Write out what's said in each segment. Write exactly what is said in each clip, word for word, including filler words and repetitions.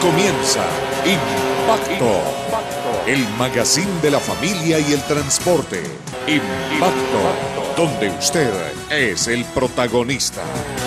comienza Impacto, el magazine de la familia y el transporte. Impacto, donde usted es el protagonista.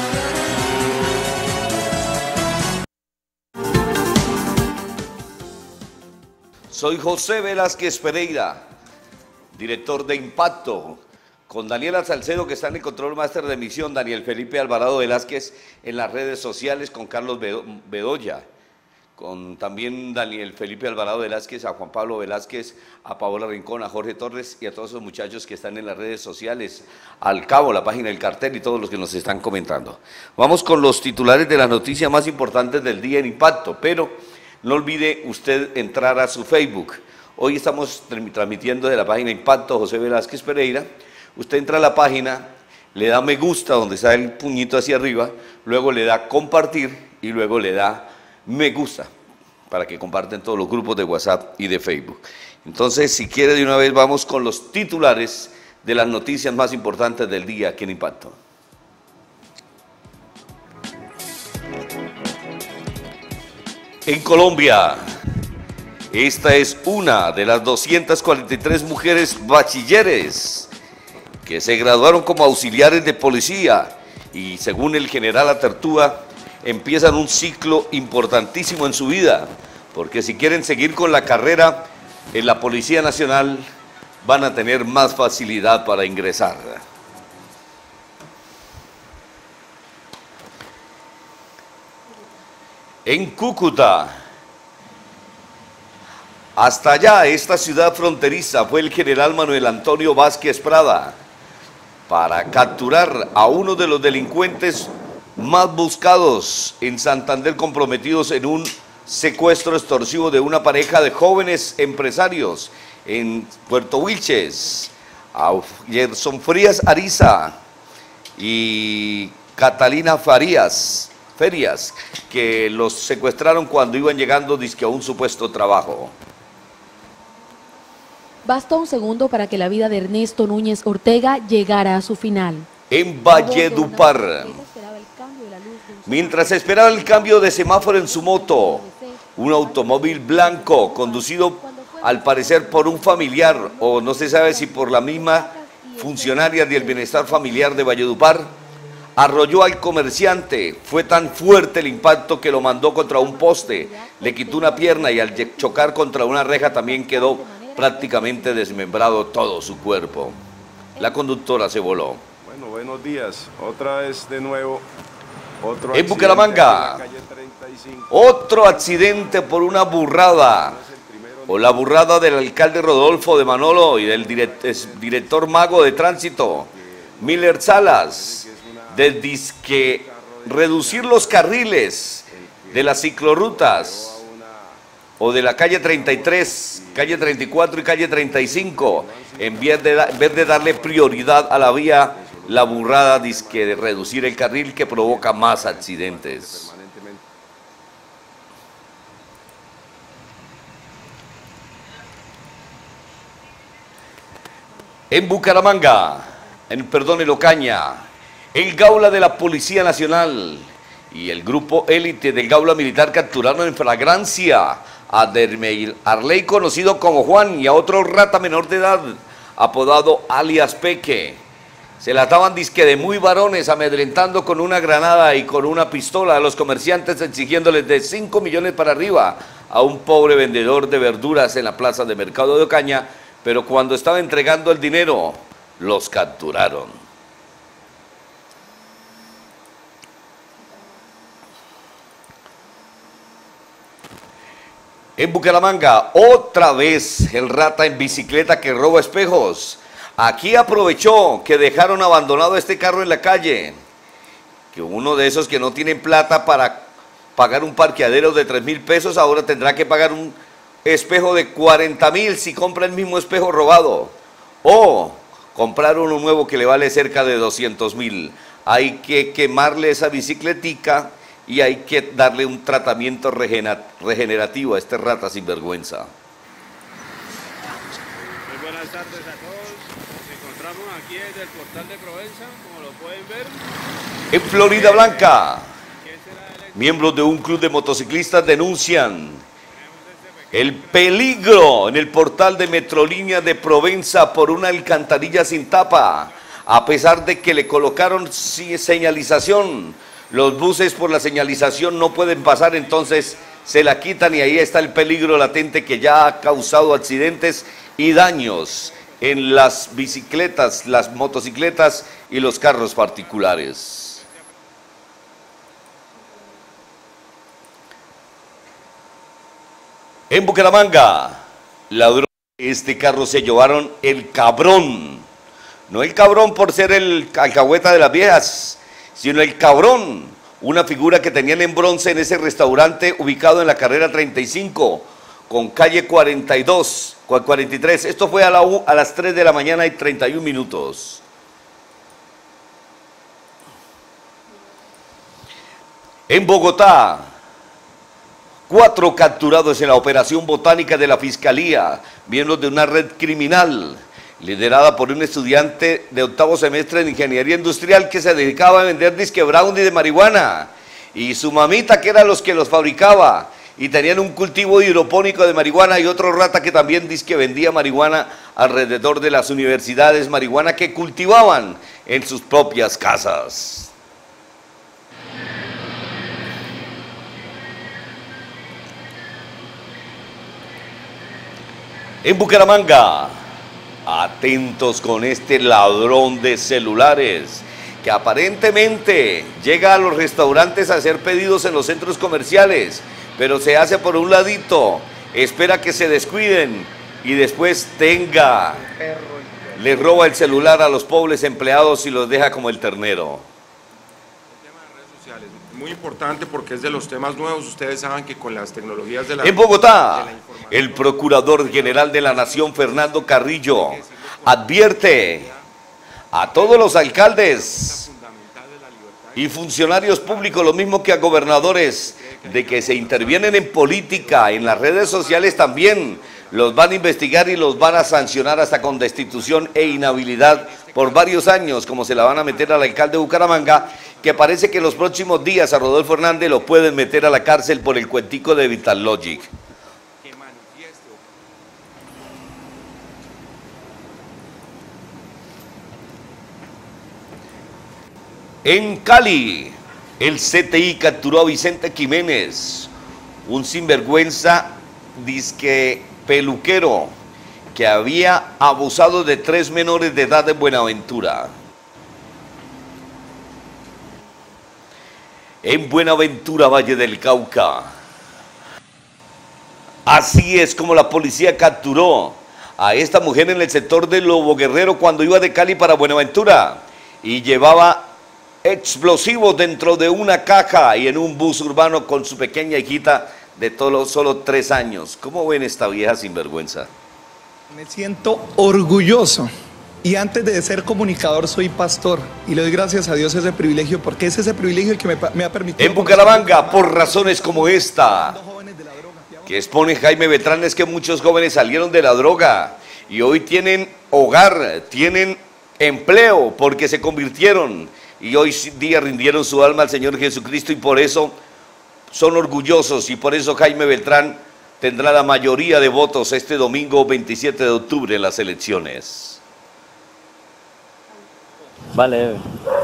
Soy José Velázquez Pereira, director de Impacto, con Daniela Salcedo, que está en el control máster de emisión, Daniel Felipe Alvarado Velázquez en las redes sociales, con Carlos Bedoya, con también Daniel Felipe Alvarado Velázquez, a Juan Pablo Velázquez, a Paola Rincón, a Jorge Torres y a todos esos muchachos que están en las redes sociales, al cabo, la página del cartel y todos los que nos están comentando. Vamos con los titulares de las noticias más importantes del día en Impacto, pero no olvide usted entrar a su Facebook. Hoy estamos transmitiendo de la página Impacto José Velázquez Pereira. Usted entra a la página, le da me gusta donde está el puñito hacia arriba, luego le da compartir y luego le da me gusta para que comparten todos los grupos de WhatsApp y de Facebook. Entonces, si quiere, de una vez vamos con los titulares de las noticias más importantes del día aquí en Impacto. En Colombia, esta es una de las doscientas cuarenta y tres mujeres bachilleres que se graduaron como auxiliares de policía y, según el general Atertúa, empiezan un ciclo importantísimo en su vida, porque si quieren seguir con la carrera en la Policía Nacional, van a tener más facilidad para ingresar. En Cúcuta, hasta allá, esta ciudad fronteriza, fue el general Manuel Antonio Vázquez Prada para capturar a uno de los delincuentes más buscados en Santander, comprometidos en un secuestro extorsivo de una pareja de jóvenes empresarios en Puerto Wilches. Gerson Frías Ariza y Catalina Farías, Ferias, que los secuestraron cuando iban llegando dizque a un supuesto trabajo. Bastó un segundo para que la vida de Ernesto Núñez Ortega llegara a su final. En Valledupar, mientras esperaba el cambio de semáforo en su moto, un automóvil blanco conducido al parecer por un familiar, o no se sabe si por la misma funcionaria del bienestar familiar de Valledupar, arrolló al comerciante. Fue tan fuerte el impacto que lo mandó contra un poste, le quitó una pierna y al chocar contra una reja también quedó prácticamente desmembrado todo su cuerpo. La conductora se voló. Bueno, buenos días. Otra vez de nuevo. Otro en Bucaramanga, en otro accidente por una burrada, o la burrada del alcalde Rodolfo de Manolo y del director mago de tránsito, Miller Salas, de disque reducir los carriles de las ciclorrutas o de la calle treinta y tres, calle treinta y cuatro y calle treinta y cinco, en vez de, en vez de darle prioridad a la vía, la burrada disque de reducir el carril, que provoca más accidentes. En Bucaramanga, en perdón, en Ocaña, el Gaula de la Policía Nacional y el grupo élite del Gaula Militar capturaron en flagrancia a Dermeil Arley, conocido como Juan, y a otro rata menor de edad, apodado alias Peque. Se la estaban disque de muy varones, amedrentando con una granada y con una pistola a los comerciantes, exigiéndoles de cinco millones para arriba a un pobre vendedor de verduras en la plaza de Mercado de Ocaña, pero cuando estaba entregando el dinero, los capturaron. En Bucaramanga, otra vez el rata en bicicleta que roba espejos. Aquí aprovechó que dejaron abandonado este carro en la calle, que uno de esos que no tienen plata para pagar un parqueadero de tres mil pesos, ahora tendrá que pagar un espejo de cuarenta mil si compra el mismo espejo robado, o comprar uno nuevo que le vale cerca de doscientos mil. Hay que quemarle esa bicicletica y hay que darle un tratamiento regenerativo a este rata sinvergüenza. Muy buenas tardes a todos. Nos encontramos aquí desde el portal de Provenza, como lo pueden ver. En Florida Blanca, Miembros de un club de motociclistas denuncian el peligro en el portal de Metrolínea de Provenza por una alcantarilla sin tapa. A pesar de que le colocaron señalización, los buses por la señalización no pueden pasar, entonces se la quitan y ahí está el peligro latente que ya ha causado accidentes y daños en las bicicletas, las motocicletas y los carros particulares. En Bucaramanga, ladrones de este carro se llevaron el cabrón. No el cabrón por ser el alcahueta de las viejas, sino el cabrón, una figura que tenían en bronce en ese restaurante ubicado en la carrera treinta y cinco, con calle cuarenta y dos, cuarenta y tres. Esto fue a, la, a las tres de la mañana y treinta y un minutos. En Bogotá, cuatro capturados en la operación botánica de la Fiscalía, miembros de una red criminal liderada por un estudiante de octavo semestre de Ingeniería Industrial que se dedicaba a vender disque brownie de marihuana, y su mamita que era los que los fabricaba, y tenían un cultivo hidropónico de marihuana, y otro rata que también disque vendía marihuana alrededor de las universidades, marihuana que cultivaban en sus propias casas. En Bucaramanga, atentos con este ladrón de celulares que aparentemente llega a los restaurantes a hacer pedidos en los centros comerciales, pero se hace por un ladito, espera que se descuiden y después tenga, le roba el celular a los pobres empleados y los deja como el ternero. Muy importante porque es de los temas nuevos. Ustedes saben que con las tecnologías de la... En Bogotá, el Procurador General de la Nación, Fernando Carrillo, advierte a todos los alcaldes y funcionarios públicos, lo mismo que a gobernadores, de que se intervienen en política, en las redes sociales también, los van a investigar y los van a sancionar hasta con destitución e inhabilidad por varios años, como se la van a meter al alcalde de Bucaramanga, que parece que en los próximos días a Rodolfo Hernández lo pueden meter a la cárcel por el cuentico de Vitalogic. En Cali, el C T I capturó a Vicente Jiménez, un sinvergüenza disque peluquero que había abusado de tres menores de edad en Buenaventura. En Buenaventura, Valle del Cauca. Así es como la policía capturó a esta mujer en el sector de Lobo Guerrero cuando iba de Cali para Buenaventura y llevaba explosivos dentro de una caja y en un bus urbano con su pequeña hijita de todo, solo tres años. ¿Cómo ven esta vieja sinvergüenza? Me siento orgulloso y antes de ser comunicador soy pastor y le doy gracias a Dios ese privilegio porque es ese privilegio el que me, me ha permitido... En Bucaramanga, por razones como esta, que expone Jaime Beltrán, es que muchos jóvenes salieron de la droga y hoy tienen hogar, tienen empleo porque se convirtieron y hoy día rindieron su alma al Señor Jesucristo y por eso son orgullosos y por eso Jaime Beltrán tendrá la mayoría de votos este domingo veintisiete de octubre en las elecciones. Vale.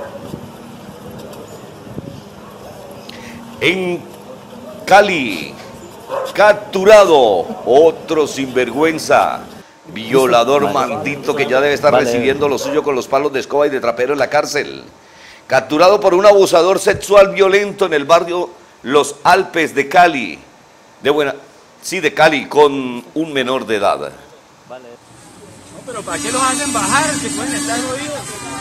En Cali, capturado otro sinvergüenza, violador maldito que ya debe estar vale. recibiendo lo suyo con los palos de escoba y de trapero en la cárcel. Capturado por un abusador sexual violento en el barrio Los Alpes de Cali, de buena, sí, de Cali, con un menor de edad. Vale. No, pero ¿para qué los hacen bajar? Si pueden estar jodidos.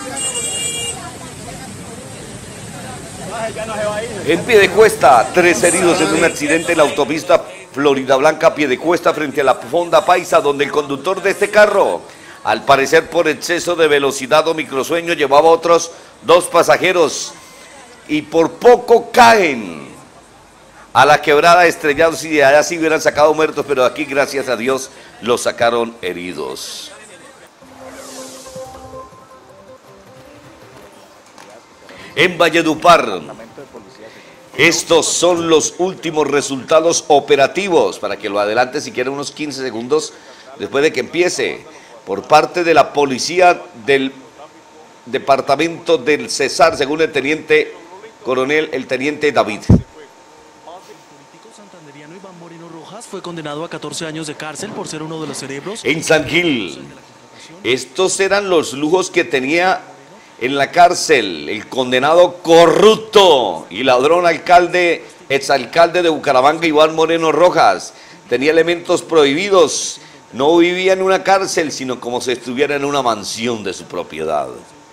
En Piedecuesta, tres heridos en un accidente en la autopista Florida Blanca, Piedecuesta, frente a la Fonda Paisa, donde el conductor de este carro, al parecer por exceso de velocidad o microsueño, llevaba a otros dos pasajeros y por poco caen a la quebrada estrellados y de allá sí hubieran sacado muertos, pero aquí gracias a Dios los sacaron heridos. En Valledupar, Estos son los últimos resultados operativos, para que lo adelante si quiere unos quince segundos después de que empiece, por parte de la policía del departamento del Cesar, según el teniente coronel, el teniente David. Fue condenado a catorce años de cárcel por ser uno de los cerebros. En San Gil, estos eran los lujos que tenía en la cárcel el condenado corrupto y ladrón alcalde, exalcalde de Bucaramanga, Iván Moreno Rojas. Tenía elementos prohibidos, no vivía en una cárcel, sino como si estuviera en una mansión de su propiedad.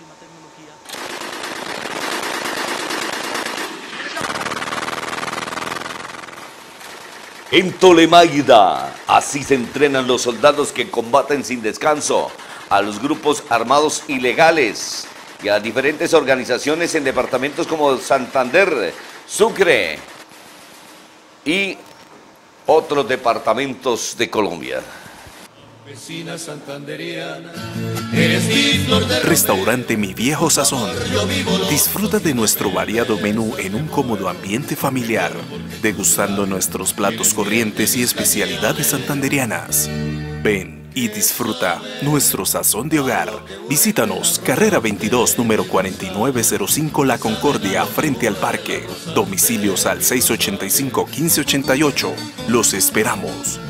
En Tolemaida, así se entrenan los soldados que combaten sin descanso a los grupos armados ilegales y a las diferentes organizaciones en departamentos como Santander, Sucre y otros departamentos de Colombia. Vecina santanderiana, Restaurante Mi Viejo Sazón. Disfruta de nuestro variado menú en un cómodo ambiente familiar, degustando nuestros platos corrientes y especialidades santanderianas. Ven y disfruta nuestro sazón de hogar. Visítanos, carrera veintidós, número cuarenta y nueve cero cinco, La Concordia, frente al parque. Domicilios al seis ochenta y cinco, quince ochenta y ocho. Los esperamos.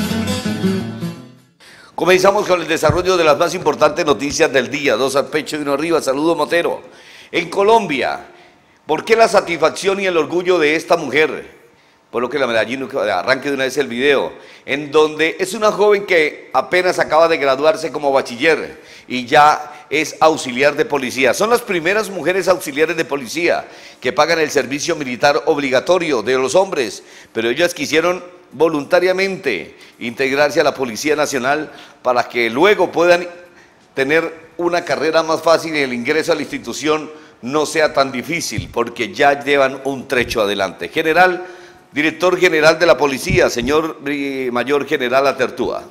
Comenzamos con el desarrollo de las más importantes noticias del día. Dos al pecho y uno arriba. Saludo Motero. En Colombia, ¿por qué la satisfacción y el orgullo de esta mujer? Por lo que la medallina, arranque de una vez el video, en donde es una joven que apenas acaba de graduarse como bachiller y ya es auxiliar de policía. Son las primeras mujeres auxiliares de policía que pagan el servicio militar obligatorio de los hombres, pero ellas quisieron voluntariamente integrarse a la Policía Nacional para que luego puedan tener una carrera más fácil y el ingreso a la institución no sea tan difícil, porque ya llevan un trecho adelante. General, director general de la policía, señor mayor general Atertúa.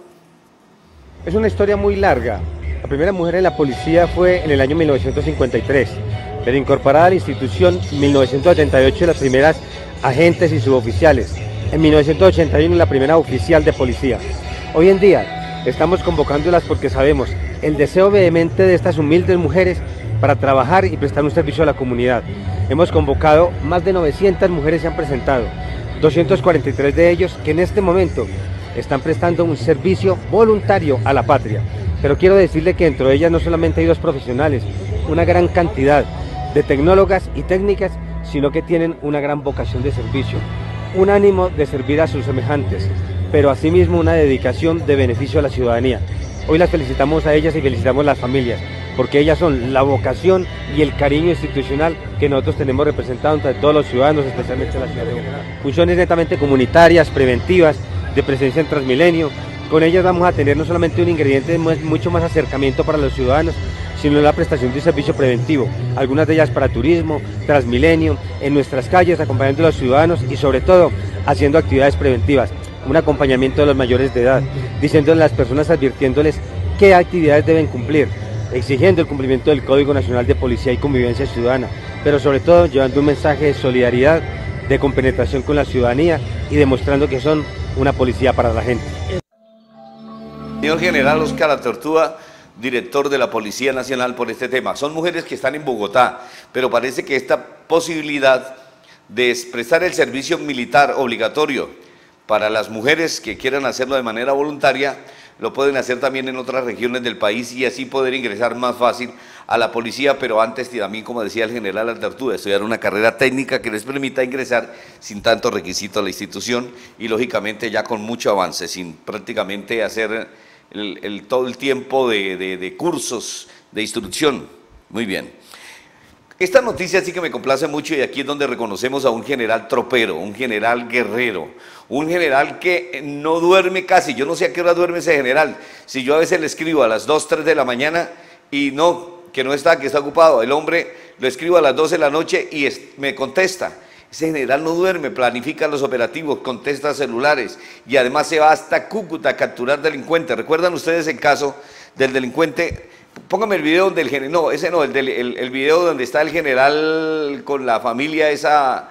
Es una historia muy larga. La primera mujer en la policía fue en el año mil novecientos cincuenta y tres, pero incorporada a la institución en mil novecientos ochenta y ocho las primeras agentes y suboficiales. En mil novecientos ochenta y uno la primera oficial de policía. Hoy en día estamos convocándolas porque sabemos el deseo vehemente de estas humildes mujeres para trabajar y prestar un servicio a la comunidad. Hemos convocado más de novecientas mujeres, se han presentado, doscientos cuarenta y tres de ellos que en este momento están prestando un servicio voluntario a la patria. Pero quiero decirle que dentro de ellas no solamente hay dos profesionales, una gran cantidad de tecnólogas y técnicas, sino que tienen una gran vocación de servicio, un ánimo de servir a sus semejantes, pero asimismo una dedicación de beneficio a la ciudadanía. Hoy las felicitamos a ellas y felicitamos a las familias, porque ellas son la vocación y el cariño institucional que nosotros tenemos representado entre todos los ciudadanos, especialmente en la ciudad de Bogotá. Funciones netamente comunitarias, preventivas, de presencia en Transmilenio. Con ellas vamos a tener no solamente un ingrediente de mucho más acercamiento para los ciudadanos, sino la prestación de un servicio preventivo, algunas de ellas para turismo, Transmilenio, en nuestras calles, acompañando a los ciudadanos y sobre todo haciendo actividades preventivas, un acompañamiento de los mayores de edad, diciéndole a las personas, advirtiéndoles qué actividades deben cumplir, exigiendo el cumplimiento del Código Nacional de Policía y Convivencia Ciudadana, pero sobre todo llevando un mensaje de solidaridad, de compenetración con la ciudadanía y demostrando que son una policía para la gente. Señor General Oscar Atertúa, director de la Policía Nacional, por este tema. Son mujeres que están en Bogotá, pero parece que esta posibilidad de prestar el servicio militar obligatorio para las mujeres que quieran hacerlo de manera voluntaria, lo pueden hacer también en otras regiones del país y así poder ingresar más fácil a la policía, pero antes también, como decía el general Atertúa, estudiar una carrera técnica que les permita ingresar sin tanto requisito a la institución y lógicamente ya con mucho avance, sin prácticamente hacer el, el, todo el tiempo de, de, de cursos de instrucción. Muy bien. Esta noticia sí que me complace mucho y aquí es donde reconocemos a un general tropero, un general guerrero, un general que no duerme casi. Yo no sé a qué hora duerme ese general. Si yo a veces le escribo a las dos, tres de la mañana y no, que no está, que está ocupado. El hombre lo escribo a las doce de la noche y es, me contesta. Ese general no duerme, planifica los operativos, contesta celulares y además se va hasta Cúcuta a capturar delincuentes. ¿Recuerdan ustedes el caso del delincuente? Póngame el video donde el general, no, ese no, el, del, el, el video donde está el general con la familia esa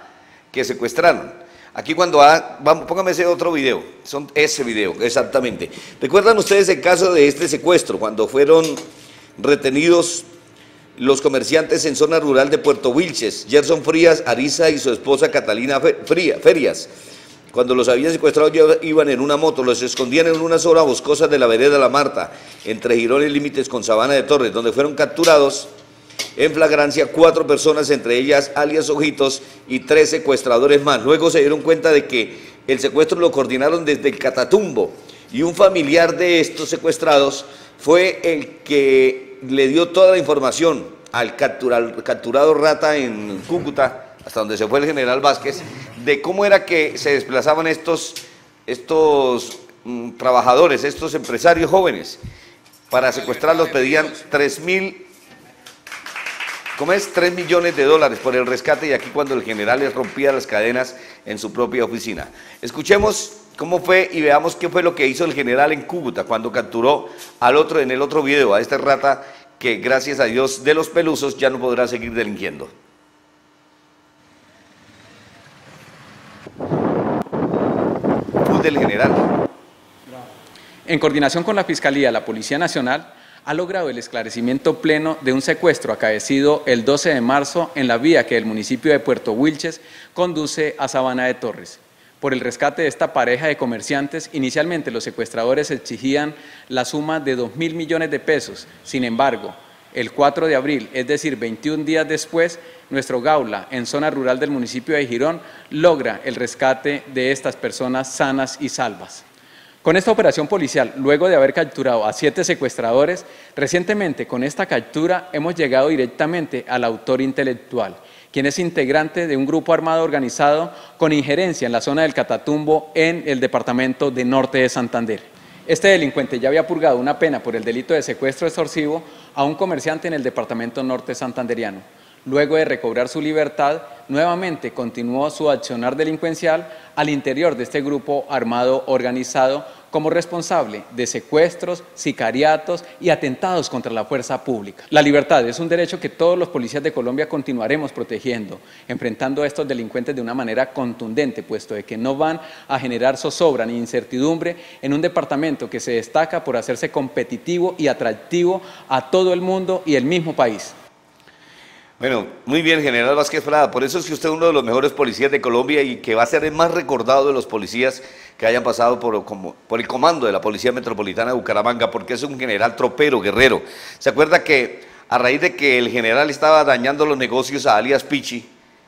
que secuestraron. Aquí cuando, ha, vamos, póngame ese otro video, son ese video, exactamente. ¿Recuerdan ustedes el caso de este secuestro, cuando fueron retenidos los comerciantes en zona rural de Puerto Wilches, Gerson Frías Ariza y su esposa Catalina Ferias? Cuando los habían secuestrado iban en una moto, los escondían en una zona boscosa de la vereda La Marta, entre Girón y límites con Sabana de Torres, donde fueron capturados en flagrancia cuatro personas, entre ellas alias Ojitos y tres secuestradores más. Luego se dieron cuenta de que el secuestro lo coordinaron desde el Catatumbo y un familiar de estos secuestrados fue el que le dio toda la información al capturar, capturado Rata en Cúcuta, hasta donde se fue el general Vázquez, de cómo era que se desplazaban estos, estos mm, trabajadores, estos empresarios jóvenes. Para secuestrarlos pedían tres mil, ¿cómo es? tres millones de dólares por el rescate, y aquí cuando el general les rompía las cadenas en su propia oficina. Escuchemos cómo fue y veamos qué fue lo que hizo el general en Cúcuta cuando capturó al otro, en el otro video, a este Rata, que gracias a Dios de los pelusos ya no podrá seguir delinquiendo. Del general. En coordinación con la Fiscalía, la Policía Nacional ha logrado el esclarecimiento pleno de un secuestro acaecido el doce de marzo en la vía que el municipio de Puerto Wilches conduce a Sabana de Torres. Por el rescate de esta pareja de comerciantes, inicialmente los secuestradores exigían la suma de dos mil millones de pesos. Sin embargo, el cuatro de abril, es decir, veintiún días después, nuestro Gaula, en zona rural del municipio de Girón, logra el rescate de estas personas sanas y salvas. Con esta operación policial, luego de haber capturado a siete secuestradores, recientemente con esta captura hemos llegado directamente al autor intelectual, quien es integrante de un grupo armado organizado con injerencia en la zona del Catatumbo en el departamento de Norte de Santander. Este delincuente ya había purgado una pena por el delito de secuestro extorsivo a un comerciante en el departamento norte santanderiano. Luego de recobrar su libertad, nuevamente continuó su accionar delincuencial al interior de este grupo armado organizado como responsable de secuestros, sicariatos y atentados contra la fuerza pública. La libertad es un derecho que todos los policías de Colombia continuaremos protegiendo, enfrentando a estos delincuentes de una manera contundente, puesto de que no van a generar zozobra ni incertidumbre en un departamento que se destaca por hacerse competitivo y atractivo a todo el mundo y el mismo país. Bueno, muy bien, general Vázquez Prada, por eso es que usted es uno de los mejores policías de Colombia y que va a ser el más recordado de los policías que hayan pasado por, como, por el comando de la Policía Metropolitana de Bucaramanga, porque es un general tropero, guerrero. ¿Se acuerda que a raíz de que el general estaba dañando los negocios a alias Pichi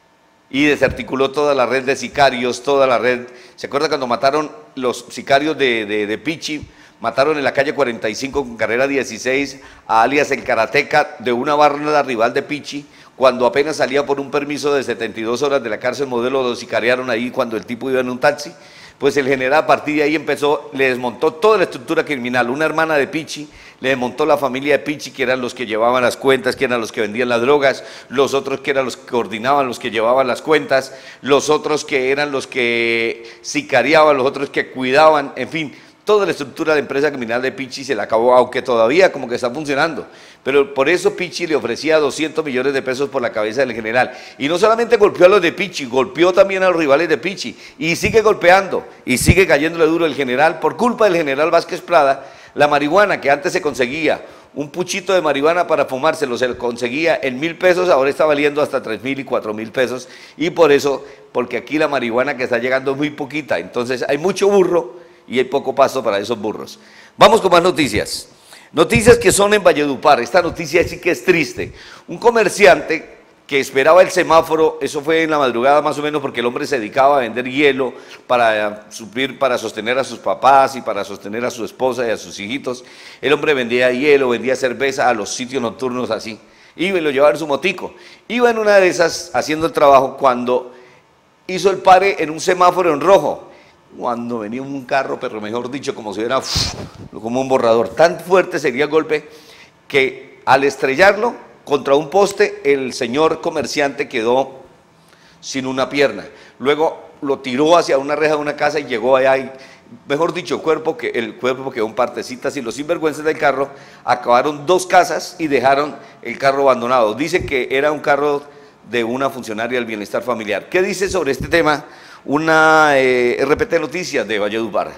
y desarticuló toda la red de sicarios, toda la red? ¿Se acuerda cuando mataron los sicarios de, de, de Pichi? Mataron en la calle cuarenta y cinco con carrera dieciséis a alias el Karateca de una barra rival de Pichi, cuando apenas salía por un permiso de setenta y dos horas de la cárcel modelo, lo sicariaron ahí cuando el tipo iba en un taxi. Pues el general a partir de ahí empezó, le desmontó toda la estructura criminal. Una hermana de Pichi le desmontó la familia de Pichi, que eran los que llevaban las cuentas, que eran los que vendían las drogas, los otros que eran los que coordinaban, los que llevaban las cuentas, los otros que eran los que sicariaban, los otros que cuidaban, en fin. Toda la estructura de empresa criminal de Pichi se la acabó, aunque todavía como que está funcionando. Pero por eso Pichi le ofrecía doscientos millones de pesos por la cabeza del general. Y no solamente golpeó a los de Pichi, golpeó también a los rivales de Pichi. Y sigue golpeando, y sigue cayéndole duro el general. Por culpa del general Vázquez Prada, la marihuana que antes se conseguía, un puchito de marihuana para fumárselo, se lo conseguía en mil pesos, ahora está valiendo hasta tres mil y cuatro mil pesos. Y por eso, porque aquí la marihuana que está llegando es muy poquita. Entonces hay mucho burro y hay poco pasto para esos burros. Vamos con más noticias. Noticias que son en Valledupar. Esta noticia sí que es triste. Un comerciante que esperaba el semáforo, eso fue en la madrugada más o menos, porque el hombre se dedicaba a vender hielo para suplir, para sostener a sus papás y para sostener a su esposa y a sus hijitos. El hombre vendía hielo, vendía cerveza a los sitios nocturnos así. Iba y lo llevaba en su motico. Iba en una de esas haciendo el trabajo cuando hizo el pare en un semáforo en rojo. Cuando venía un carro, pero mejor dicho, como si fuera uff, como un borrador, tan fuerte sería el golpe que al estrellarlo contra un poste, el señor comerciante quedó sin una pierna. Luego lo tiró hacia una reja de una casa y llegó allá, y, mejor dicho, el cuerpo, que, el cuerpo quedó en partecitas, y los sinvergüenzas del carro acabaron dos casas y dejaron el carro abandonado. Dicen que era un carro de una funcionaria del bienestar familiar. ¿Qué dice sobre este tema una eh, R P T Noticias de Valledupar?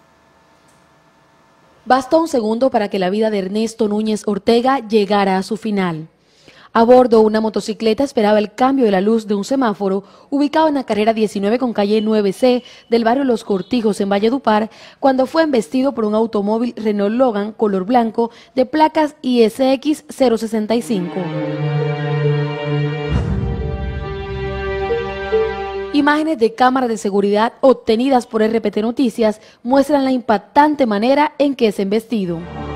Bastó un segundo para que la vida de Ernesto Núñez Ortega llegara a su final. A bordo, una motocicleta esperaba el cambio de la luz de un semáforo ubicado en la carrera diecinueve con calle nueve C del barrio Los Cortijos en Valledupar, cuando fue embestido por un automóvil Renault Logan color blanco de placas I S X cero sesenta y cinco. Imágenes de cámaras de seguridad obtenidas por R P T Noticias muestran la impactante manera en que es embestido.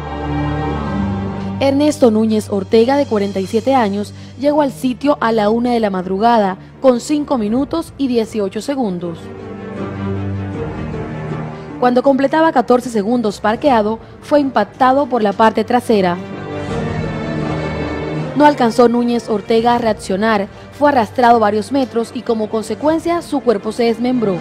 Ernesto Núñez Ortega, de cuarenta y siete años, llegó al sitio a la una de la madrugada, con cinco minutos y dieciocho segundos. Cuando completaba catorce segundos parqueado, fue impactado por la parte trasera. No alcanzó Núñez Ortega a reaccionar, fue arrastrado varios metros y como consecuencia su cuerpo se desmembró.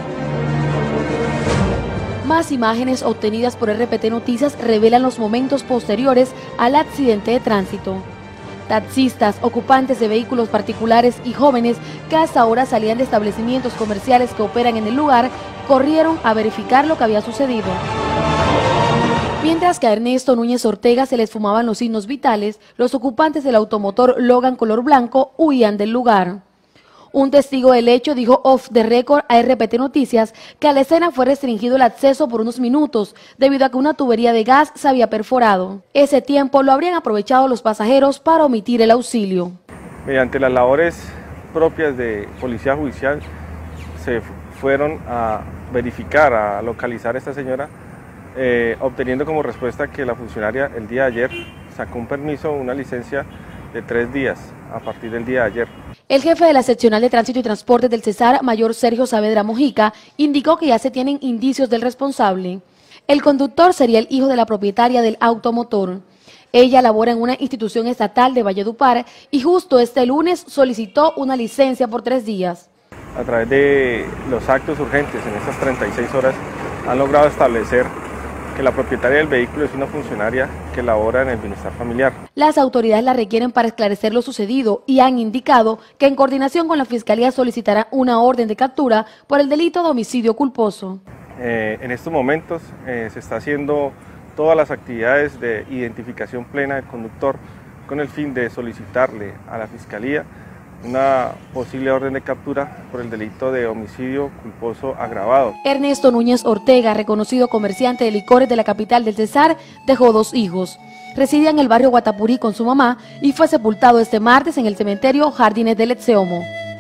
Más imágenes obtenidas por R P T Noticias revelan los momentos posteriores al accidente de tránsito. Taxistas, ocupantes de vehículos particulares y jóvenes que hasta ahora salían de establecimientos comerciales que operan en el lugar, corrieron a verificar lo que había sucedido. Mientras que a Ernesto Núñez Ortega se les fumaban los signos vitales, los ocupantes del automotor Logan color blanco huían del lugar. Un testigo del hecho dijo off the record a R P T Noticias que a la escena fue restringido el acceso por unos minutos debido a que una tubería de gas se había perforado. Ese tiempo lo habrían aprovechado los pasajeros para omitir el auxilio. Mediante las labores propias de Policía Judicial se fueron a verificar, a localizar a esta señora, eh, obteniendo como respuesta que la funcionaria el día de ayer sacó un permiso, una licencia de tres días a partir del día de ayer. El jefe de la seccional de tránsito y transportes del Cesar, mayor Sergio Saavedra Mojica, indicó que ya se tienen indicios del responsable. El conductor sería el hijo de la propietaria del automotor. Ella labora en una institución estatal de Valledupar y justo este lunes solicitó una licencia por tres días. A través de los actos urgentes en estas treinta y seis horas han logrado establecer que la propietaria del vehículo es una funcionaria que labora en el bienestar familiar. Las autoridades la requieren para esclarecer lo sucedido y han indicado que en coordinación con la Fiscalía solicitará una orden de captura por el delito de homicidio culposo. Eh, en estos momentos eh, se está haciendo todas las actividades de identificación plena del conductor con el fin de solicitarle a la Fiscalía una posible orden de captura por el delito de homicidio culposo agravado. Ernesto Núñez Ortega, reconocido comerciante de licores de la capital del Cesar, dejó dos hijos. Residía en el barrio Guatapurí con su mamá y fue sepultado este martes en el cementerio Jardines del Etseomo.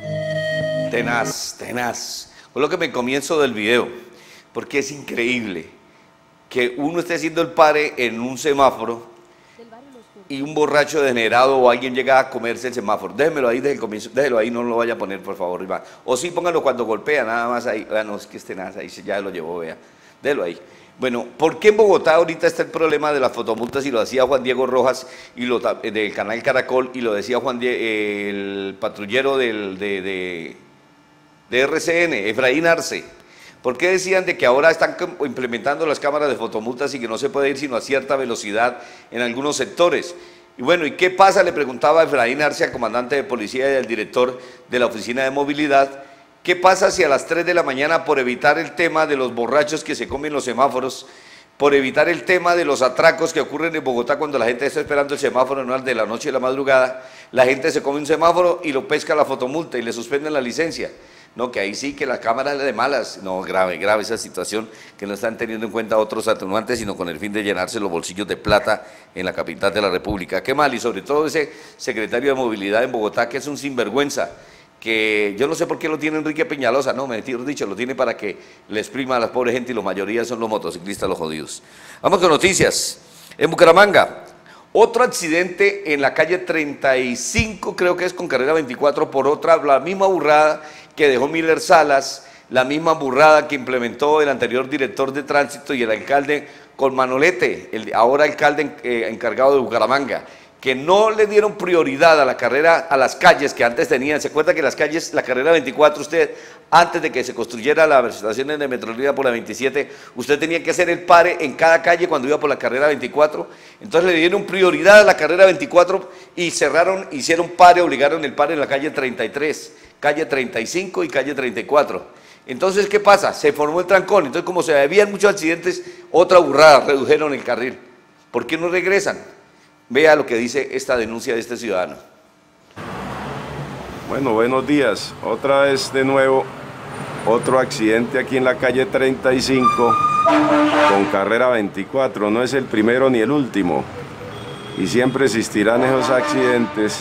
Tenaz, tenaz. Fue lo que me comienzo del video, porque es increíble que uno esté haciendo el pare en un semáforo y un borracho degenerado o alguien llega a comerse el semáforo. Déjemelo ahí desde el comienzo, déjelo ahí, no lo vaya a poner, por favor, Iván. O sí, póngalo cuando golpea, nada más ahí. Ah, no, es que este nada, ahí ya lo llevó, vea. Déjelo ahí. Bueno, ¿por qué en Bogotá ahorita está el problema de las fotomultas? Y lo decía Juan Diego Rojas y lo, del canal Caracol, y lo decía Juan Die, el patrullero del, de, de, de R C N, Efraín Arce. ¿Por qué decían de que ahora están implementando las cámaras de fotomultas y que no se puede ir sino a cierta velocidad en algunos sectores? Y bueno, ¿y qué pasa? Le preguntaba a Efraín Arce, al comandante de policía y al director de la Oficina de Movilidad, ¿qué pasa si a las tres de la mañana, por evitar el tema de los borrachos que se comen los semáforos, por evitar el tema de los atracos que ocurren en Bogotá cuando la gente está esperando el semáforo, no el de la noche y la madrugada, la gente se come un semáforo y lo pesca la fotomulta y le suspenden la licencia? No, que ahí sí que la cámara es de malas. No, grave, grave esa situación, que no están teniendo en cuenta otros atenuantes, sino con el fin de llenarse los bolsillos de plata en la capital de la República. Qué mal, y sobre todo ese secretario de Movilidad en Bogotá, que es un sinvergüenza, que yo no sé por qué lo tiene Enrique Peñalosa, no, me he dicho, lo tiene para que le exprima a la pobre gente y la mayoría son los motociclistas los jodidos. Vamos con noticias. En Bucaramanga, otro accidente en la calle treinta y cinco, creo que es con carrera veinticuatro, por otra, la misma burrada que dejó Miller Salas, la misma burrada que implementó el anterior director de tránsito y el alcalde con Manolete, el ahora alcalde eh, encargado de Bucaramanga. que no le dieron prioridad a la carrera, a las calles que antes tenían. ¿Se acuerda que las calles, la carrera veinticuatro, usted, antes de que se construyera la estación de Metrolínea por la veintisiete, usted tenía que hacer el pare en cada calle cuando iba por la carrera veinticuatro? Entonces le dieron prioridad a la carrera veinticuatro y cerraron, hicieron pare, obligaron el pare en la calle treinta y tres, calle treinta y cinco y calle treinta y cuatro. Entonces, ¿qué pasa? Se formó el trancón. Entonces, como se habían muchos accidentes, otra burrada, redujeron el carril. ¿Por qué no regresan? Vea lo que dice esta denuncia de este ciudadano. Bueno, buenos días. Otra vez de nuevo, otro accidente aquí en la calle treinta y cinco con carrera veinticuatro. No es el primero ni el último. Y siempre existirán esos accidentes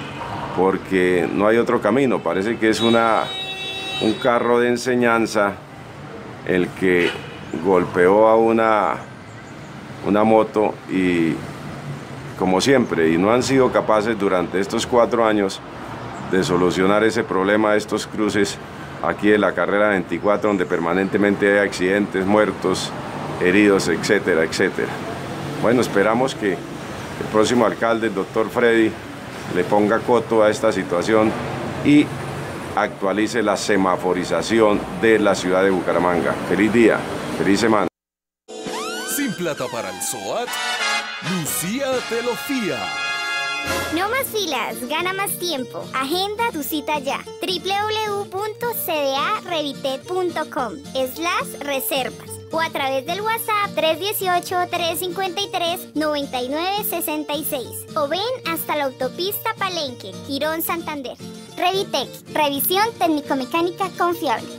porque no hay otro camino. Parece que es una, un carro de enseñanza el que golpeó a una, una moto y... como siempre, y no han sido capaces durante estos cuatro años de solucionar ese problema de estos cruces aquí en la carrera veinticuatro, donde permanentemente hay accidentes, muertos, heridos, etcétera, etcétera. Bueno, esperamos que el próximo alcalde, el doctor Freddy, le ponga coto a esta situación y actualice la semaforización de la ciudad de Bucaramanga. Feliz día, feliz semana. Sin plata para el SOAT, Lucía te lo fía. No más filas, gana más tiempo. Agenda tu cita ya. doble u doble u doble u punto c d a revitet punto com slash reservas o a través del WhatsApp tres uno ocho, tres cinco tres, nueve nueve seis seis o ven hasta la autopista Palenque, Girón, Santander. Revitec, revisión técnico-mecánica confiable.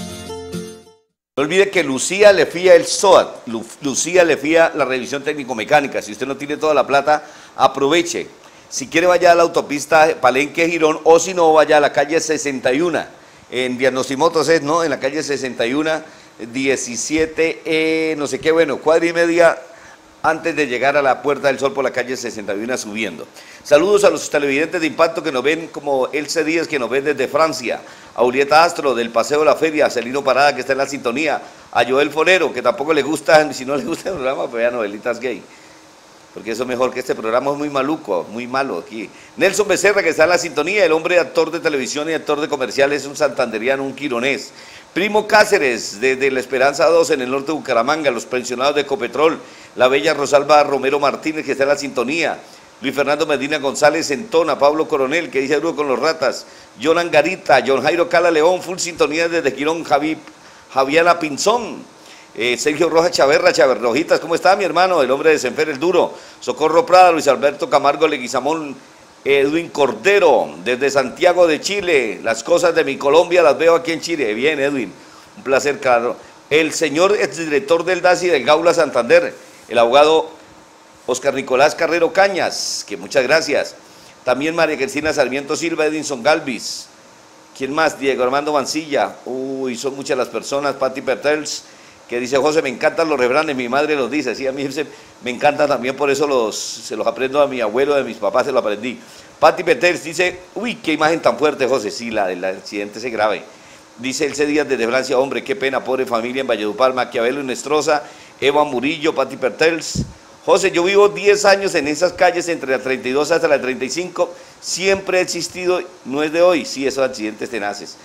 No olvide que Lucía le fía el SOAT, Lu Lucía le fía la revisión técnico-mecánica. Si usted no tiene toda la plata, aproveche. Si quiere, vaya a la autopista Palenque Girón, o si no, vaya a la calle sesenta y uno, en Diagnosimotos es, ¿no? En la calle sesenta y uno, diecisiete, eh, no sé qué, bueno, cuadra y media antes de llegar a la Puerta del Sol por la calle sesenta y uno subiendo. Saludos a los televidentes de Impacto que nos ven, como Elce Díaz, que nos ven desde Francia, a Julieta Astro del Paseo de la Feria, a Celino Parada, que está en la sintonía, a Joel Forero, que tampoco le gusta, si no le gusta el programa, pues vea Novelitas Gay, porque eso es mejor, que este programa es muy maluco, muy malo aquí. Nelson Becerra, que está en la sintonía, el hombre actor de televisión y actor de comerciales, un santanderiano, un quironés. Primo Cáceres, desde La Esperanza dos, en el norte de Bucaramanga, los pensionados de Ecopetrol, la bella Rosalba Romero Martínez, que está en la sintonía, Luis Fernando Medina González en Tona, Pablo Coronel, que dice duro con los ratas, Jonan Garita, John Jairo Cala León, full sintonía desde Quirón, Javi, Javiana Pinzón, eh, Sergio Rojas Chaverra, Chaverrojitas, ¿cómo está mi hermano? El hombre de Senfer el Duro, Socorro Prada, Luis Alberto Camargo Leguizamón, Edwin Cordero, desde Santiago de Chile, las cosas de mi Colombia las veo aquí en Chile. Bien, Edwin, un placer, claro. El señor exdirector del D A S I del Gaula Santander, el abogado Oscar Nicolás Carrero Cañas, que muchas gracias. También María Cristina Sarmiento Silva, Edinson Galvis. ¿Quién más? Diego Armando Mancilla. Uy, son muchas las personas. Patti Pertels, que dice, José, me encantan los refranes, mi madre los dice. Sí, a mí se, me encantan también, por eso los, se los aprendo a mi abuelo, de mis papás se los aprendí. Patti Pertels dice, uy, qué imagen tan fuerte, José. Sí, la del accidente ese grave. Dice Elce Díaz desde Francia, hombre, qué pena, pobre familia en Valledupar, Maquiavelo y Nestroza, Eva Murillo, Patti Pertels. José, yo vivo diez años en esas calles, entre la treinta y dos hasta la treinta y cinco, siempre ha existido, no es de hoy, sí, esos accidentes tenaces.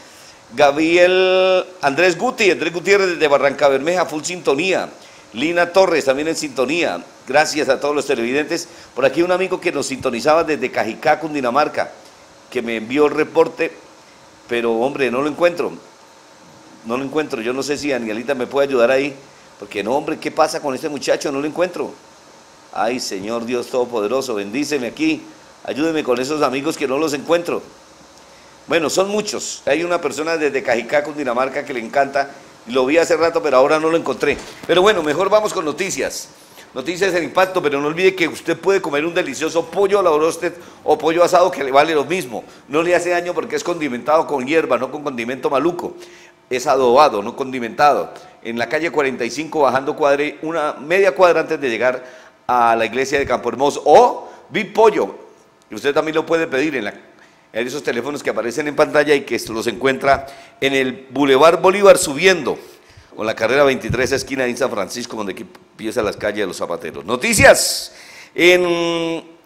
Gabriel Andrés Guti, Andrés Gutiérrez desde Barranca Bermeja, full sintonía. Lina Torres también en sintonía, gracias a todos los televidentes. Por aquí un amigo que nos sintonizaba desde Cajicá, Cundinamarca, que me envió el reporte, pero hombre, no lo encuentro, no lo encuentro, yo no sé si Anielita me puede ayudar ahí, porque no, hombre, ¿qué pasa con este muchacho? No lo encuentro. Ay, Señor Dios Todopoderoso, bendíceme aquí, ayúdeme con esos amigos que no los encuentro. Bueno, son muchos. Hay una persona desde Cajicá, Cundinamarca, que le encanta, lo vi hace rato, pero ahora no lo encontré. Pero bueno, mejor vamos con noticias. Noticias en Impacto, pero no olvide que usted puede comer un delicioso pollo a la brósted o pollo asado, que le vale lo mismo. No le hace daño porque es condimentado con hierba, no con condimento maluco. Es adobado, no condimentado. En la calle cuarenta y cinco, bajando cuadre, una media cuadra antes de llegar a la iglesia de Campo Hermoso. O Big Pollo, y usted también lo puede pedir en, la, en esos teléfonos que aparecen en pantalla y que los encuentra en el Boulevard Bolívar subiendo, con la carrera veintitrés, esquina de San Francisco, donde empiezan las calles de los zapateros. Noticias en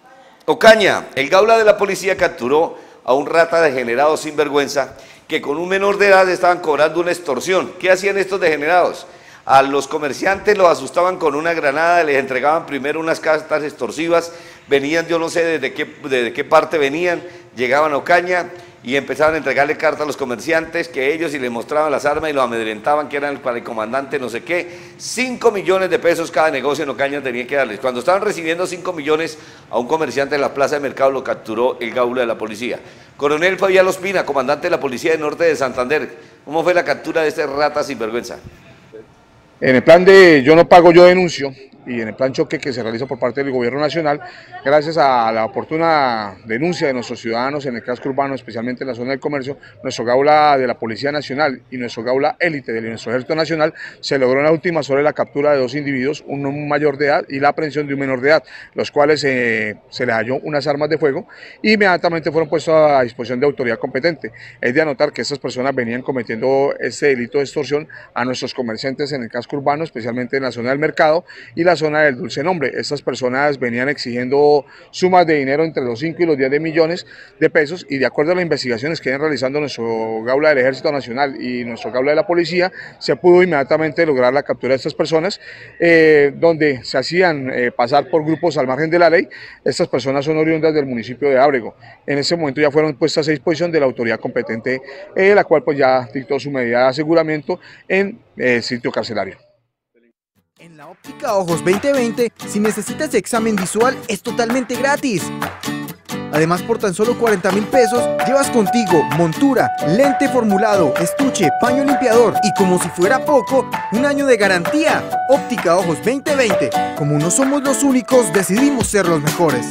Ocaña, el Gaula de la policía capturó a un rata degenerado sinvergüenza que con un menor de edad estaban cobrando una extorsión. ¿Qué hacían estos degenerados? A los comerciantes los asustaban con una granada, les entregaban primero unas cartas extorsivas, venían, yo no sé desde qué, desde qué parte venían, llegaban a Ocaña y empezaban a entregarle cartas a los comerciantes, que ellos y les mostraban las armas y los amedrentaban, que eran para el comandante no sé qué. Cinco millones de pesos cada negocio en Ocaña tenía que darles. Cuando estaban recibiendo cinco millones a un comerciante en la plaza de mercado, lo capturó el Gaula de la policía. Coronel Fabián Ospina, comandante de la Policía del Norte de Santander, ¿cómo fue la captura de este rata sinvergüenza? En el plan de Yo no pago, yo denuncio, y en el plan choque que se realiza por parte del gobierno nacional, gracias a la oportuna denuncia de nuestros ciudadanos en el casco urbano, especialmente en la zona del comercio, nuestro Gaula de la Policía Nacional y nuestro Gaula élite de nuestro Ejército Nacional, se logró en la última horas la captura de dos individuos, uno mayor de edad y la aprehensión de un menor de edad, los cuales eh, se les halló unas armas de fuego y inmediatamente fueron puestos a disposición de autoridad competente. Es de anotar que estas personas venían cometiendo este delito de extorsión a nuestros comerciantes en el casco urbano, especialmente en la zona del mercado y la zona del Dulce Nombre. Estas personas venían exigiendo sumas de dinero entre los cinco y los diez de millones de pesos, y de acuerdo a las investigaciones que vienen realizando nuestro Gaula del Ejército Nacional y nuestro Gaula de la Policía, se pudo inmediatamente lograr la captura de estas personas, eh, donde se hacían eh, pasar por grupos al margen de la ley. Estas personas son oriundas del municipio de Ábrego. En ese momento ya fueron puestas a disposición de la autoridad competente, eh, la cual pues ya dictó su medida de aseguramiento en el eh, sitio carcelario. En la óptica Ojos veinte veinte, si necesitas examen visual, es totalmente gratis. Además, por tan solo cuarenta mil pesos, llevas contigo montura, lente formulado, estuche, paño limpiador y, como si fuera poco, un año de garantía. Óptica Ojos veinte veinte. Como no somos los únicos, decidimos ser los mejores.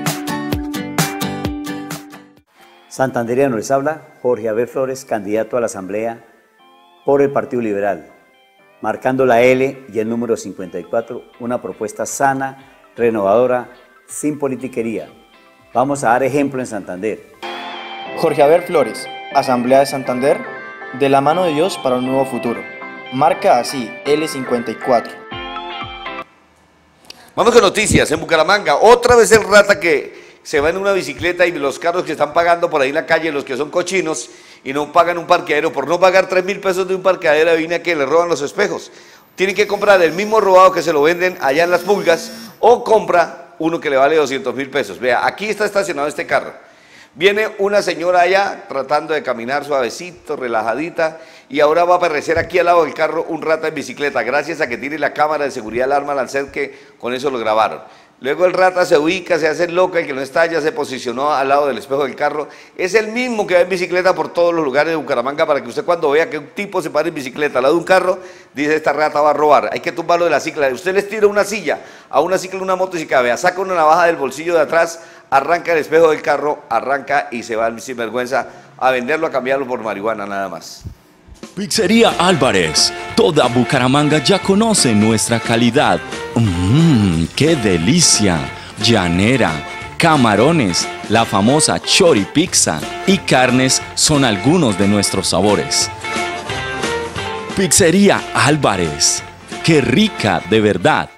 Santanderiano, les habla Jorge Abel Flores, candidato a la Asamblea por el Partido Liberal, marcando la L y el número cincuenta y cuatro, una propuesta sana, renovadora, sin politiquería. Vamos a dar ejemplo en Santander. Jorge Abel Flores, Asamblea de Santander, de la mano de Dios para un nuevo futuro. Marca así, L cincuenta y cuatro. Vamos con noticias. En Bucaramanga, otra vez el rata que se va en una bicicleta y los carros que están pagando por ahí en la calle, los que son cochinos y no pagan un parqueadero, por no pagar tres mil pesos de un parqueadero, viene que le roban los espejos. Tienen que comprar el mismo robado que se lo venden allá en Las Pulgas, o compra uno que le vale doscientos mil pesos. Vea, aquí está estacionado este carro. Viene una señora allá tratando de caminar suavecito, relajadita, y ahora va a aparecer aquí al lado del carro un rata en bicicleta, gracias a que tiene la cámara de seguridad alarma Lancet, que con eso lo grabaron. Luego el rata se ubica, se hace el loco, el que no está ya se posicionó al lado del espejo del carro. Es el mismo que va en bicicleta por todos los lugares de Bucaramanga, para que usted, cuando vea que un tipo se para en bicicleta al lado de un carro, dice: esta rata va a robar, hay que tumbarlo de la cicla. Usted les tira una silla a una cicla, una moto, y si cabe, saca una navaja del bolsillo de atrás, arranca el espejo del carro, arranca y se va sin vergüenza a venderlo, a cambiarlo por marihuana nada más. Pizzería Álvarez. Toda Bucaramanga ya conoce nuestra calidad. Mmm, ¡qué delicia! Llanera, camarones, la famosa chori pizza y carnes son algunos de nuestros sabores. Pizzería Álvarez. ¡Qué rica de verdad!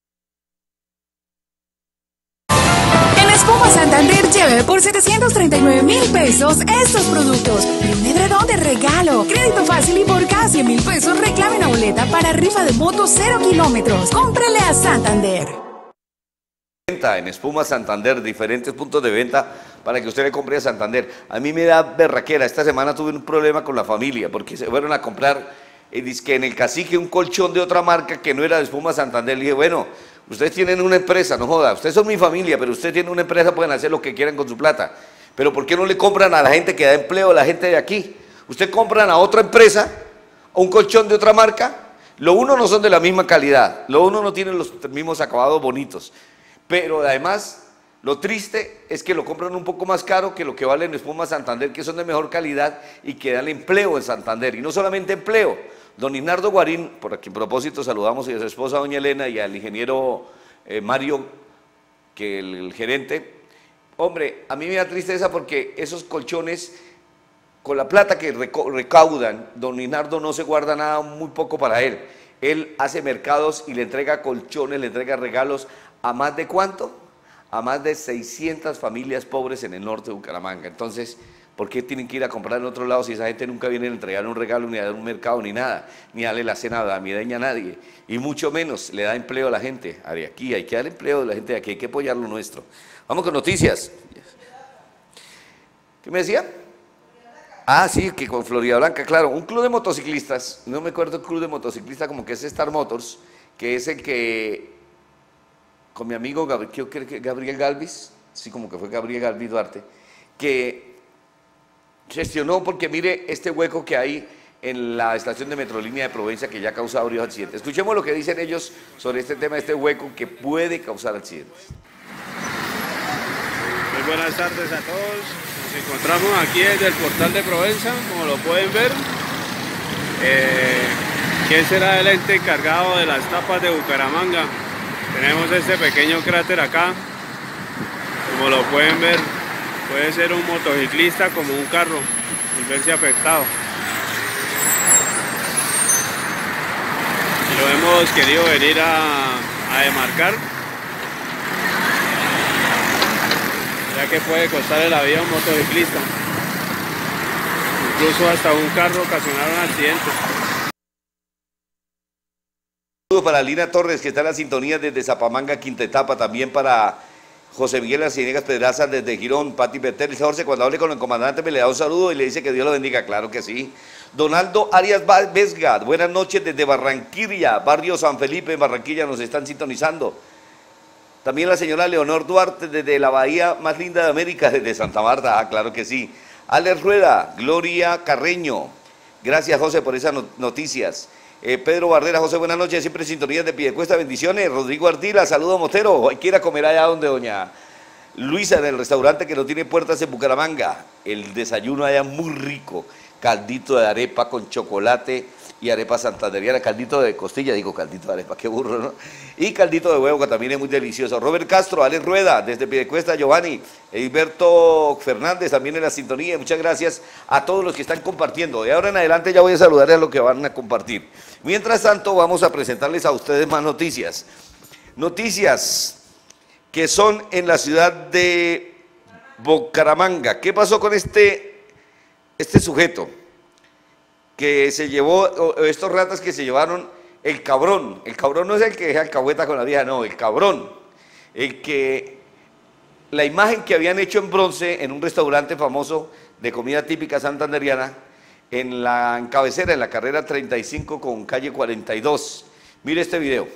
Espuma Santander, lleve por setecientos treinta y nueve mil pesos estos productos y un edredón de regalo. Crédito fácil y por cada cien mil pesos reclame una boleta para rifa de moto cero kilómetros. Cómprele a Santander. En Espuma Santander, diferentes puntos de venta para que usted le compre a Santander. A mí me da berraquera. Esta semana tuve un problema con la familia porque se fueron a comprar eh, dizque en el Cacique un colchón de otra marca que no era de Espuma Santander. Le dije: bueno, ustedes tienen una empresa, no joda, ustedes son mi familia, pero ustedes tienen una empresa, pueden hacer lo que quieran con su plata. Pero ¿por qué no le compran a la gente que da empleo, a la gente de aquí? Ustedes compran a otra empresa, a un colchón de otra marca, lo uno no son de la misma calidad, lo uno no tiene los mismos acabados bonitos, pero además lo triste es que lo compran un poco más caro que lo que vale en Espuma Santander, que son de mejor calidad y que dan empleo en Santander, y no solamente empleo. Don Inardo Guarín, por aquí en propósito saludamos a su esposa doña Elena y al ingeniero eh, Mario, que el, el gerente. Hombre, a mí me da tristeza porque esos colchones, con la plata que recaudan, don Inardo no se guarda nada, muy poco para él. Él hace mercados y le entrega colchones, le entrega regalos a más de ¿cuánto? a más de seiscientas familias pobres en el norte de Bucaramanga. Entonces, ¿por qué tienen que ir a comprar en otro lado si esa gente nunca viene a entregarle un regalo, ni a dar un mercado, ni nada, ni a darle la cena navideña a nadie? Y mucho menos le da empleo a la gente. De aquí hay que dar empleo a la gente de aquí, hay que apoyar lo nuestro. Vamos con noticias. ¿Qué me decía? Ah, sí, que con Florida Blanca, claro. Un club de motociclistas, no me acuerdo el club de motociclistas, como que es Star Motors, que es el que, con mi amigo Gabriel, creo que Gabriel Galvis, sí, como que fue Gabriel Galvis Duarte, que gestionó, porque mire este hueco que hay en la estación de Metrolínea de Provenza, que ya ha causado varios accidentes. Escuchemos lo que dicen ellos sobre este tema, este hueco que puede causar accidentes. Muy buenas tardes a todos. Nos encontramos aquí desde el portal de Provenza, como lo pueden ver. Eh, ¿Quién será el ente encargado de las tapas de Bucaramanga? Tenemos este pequeño cráter acá, como lo pueden ver. Puede ser un motociclista como un carro, el verse afectado. Y lo hemos querido venir a, a demarcar, ya que puede costarle la vida a un motociclista. Incluso hasta un carro ocasionaron accidentes. Un saludo para Lina Torres, que está en la sintonía desde Zapamanga, quinta etapa, también para José Miguel Arciniegas Pedraza desde Girón, Pati Peter. Jorge, cuando hable con el comandante me le da un saludo y le dice que Dios lo bendiga. Claro que sí. Donaldo Arias Vesga, buenas noches desde Barranquilla, barrio San Felipe, en Barranquilla, nos están sintonizando. También la señora Leonor Duarte desde la bahía más linda de América, desde Santa Marta. Ah, claro que sí. Alex Rueda, Gloria Carreño, gracias José por esas noticias. Eh, Pedro Barrera, José, buenas noches, siempre en sintonía de Piedecuesta, bendiciones. Rodrigo Ardila, saludo Motero, hay que ir a comer allá donde doña Luisa, en el restaurante que no tiene puertas en Bucaramanga. El desayuno allá muy rico, caldito de arepa con chocolate y arepa santanderiana, caldito de costilla, digo caldito de arepa, qué burro, ¿no? Y caldito de huevo, que también es muy delicioso. Robert Castro, Alex Rueda, desde Piedecuesta, Giovanni, Hilberto Fernández, también en la sintonía. Muchas gracias a todos los que están compartiendo. De ahora en adelante ya voy a saludar a los que van a compartir. Mientras tanto, vamos a presentarles a ustedes más noticias. Noticias que son en la ciudad de Bucaramanga. ¿Qué pasó con este, este sujeto que se llevó, estos ratas que se llevaron el cabrón? El cabrón no es el que deja alcahueta con la vieja, no, el cabrón. El que, la imagen que habían hecho en bronce en un restaurante famoso de comida típica santanderiana, en la en cabecera, en la carrera treinta y cinco con calle cuarenta y dos. Mire este video.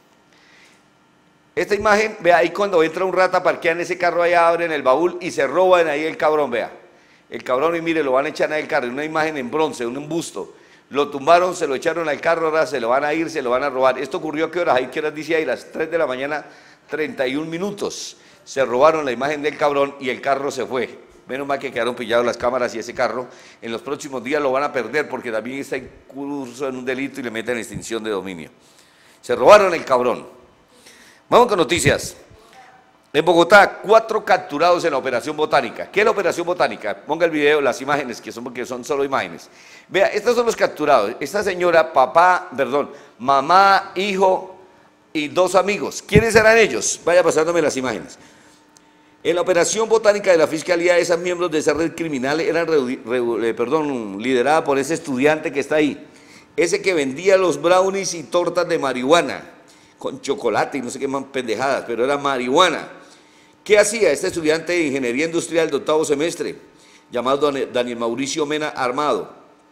Esta imagen, vea ahí cuando entra un rata, parquean ese carro allá, abren el baúl y se roban ahí el cabrón, vea. El cabrón, y mire, lo van a echar en el carro, una imagen en bronce, un embusto. Lo tumbaron, se lo echaron al carro, ahora se lo van a ir, se lo van a robar. ¿Esto ocurrió a qué horas? Ahí, ¿qué horas dice ahí? Las tres de la mañana, treinta y un minutos. Se robaron la imagen del cabrón y el carro se fue. Menos mal que quedaron pillados las cámaras y ese carro en los próximos días lo van a perder porque también está en curso en un delito y le meten extinción de dominio. Se robaron el cabrón. Vamos con noticias. En Bogotá, cuatro capturados en la Operación Botánica. ¿Qué es la Operación Botánica? Ponga el video, las imágenes, que son, porque son solo imágenes. Vea, estos son los capturados. Esta señora, papá, perdón, mamá, hijo y dos amigos. ¿Quiénes eran ellos? Vaya pasándome las imágenes. En la Operación Botánica de la Fiscalía, esos miembros de esa red criminal eran perdón, liderada por ese estudiante que está ahí. Ese que vendía los brownies y tortas de marihuana, con chocolate y no sé qué más pendejadas, pero era marihuana. ¿Qué hacía este estudiante de Ingeniería Industrial de octavo semestre, llamado Daniel Mauricio Mena Armado?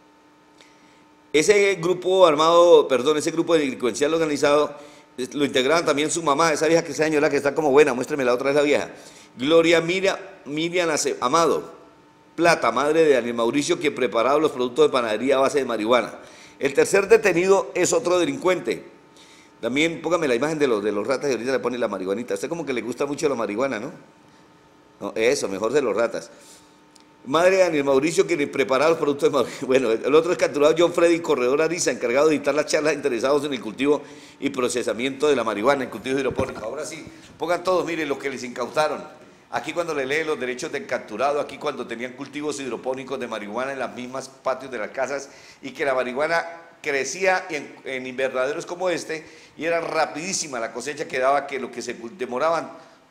Ese grupo armado, perdón, ese grupo delincuencial organizado, lo integraban también su mamá, esa vieja que esa señora que está como buena, muéstrame la otra vez la vieja, Gloria Miriam, Miriam Amado Plata, madre de Daniel Mauricio, que preparaba los productos de panadería a base de marihuana. El tercer detenido es otro delincuente. También póngame la imagen de los, de los ratas y ahorita le pone la marihuanita. A usted como que le gusta mucho la marihuana, ¿no? No, eso, mejor de los ratas. Madre de Daniel Mauricio, que le preparaba los productos de marihuana. Bueno, el otro es capturado John Freddy Corredor Ariza, encargado de dictar las charlas interesados en el cultivo y procesamiento de la marihuana, el cultivo hidropónico. Ahora sí, pongan todos, miren lo que les incautaron. Aquí cuando le leen los derechos del capturado, aquí cuando tenían cultivos hidropónicos de marihuana en las mismas patios de las casas y que la marihuana crecía en, en invernaderos como este y era rapidísima la cosecha que daba, que lo que se demoraban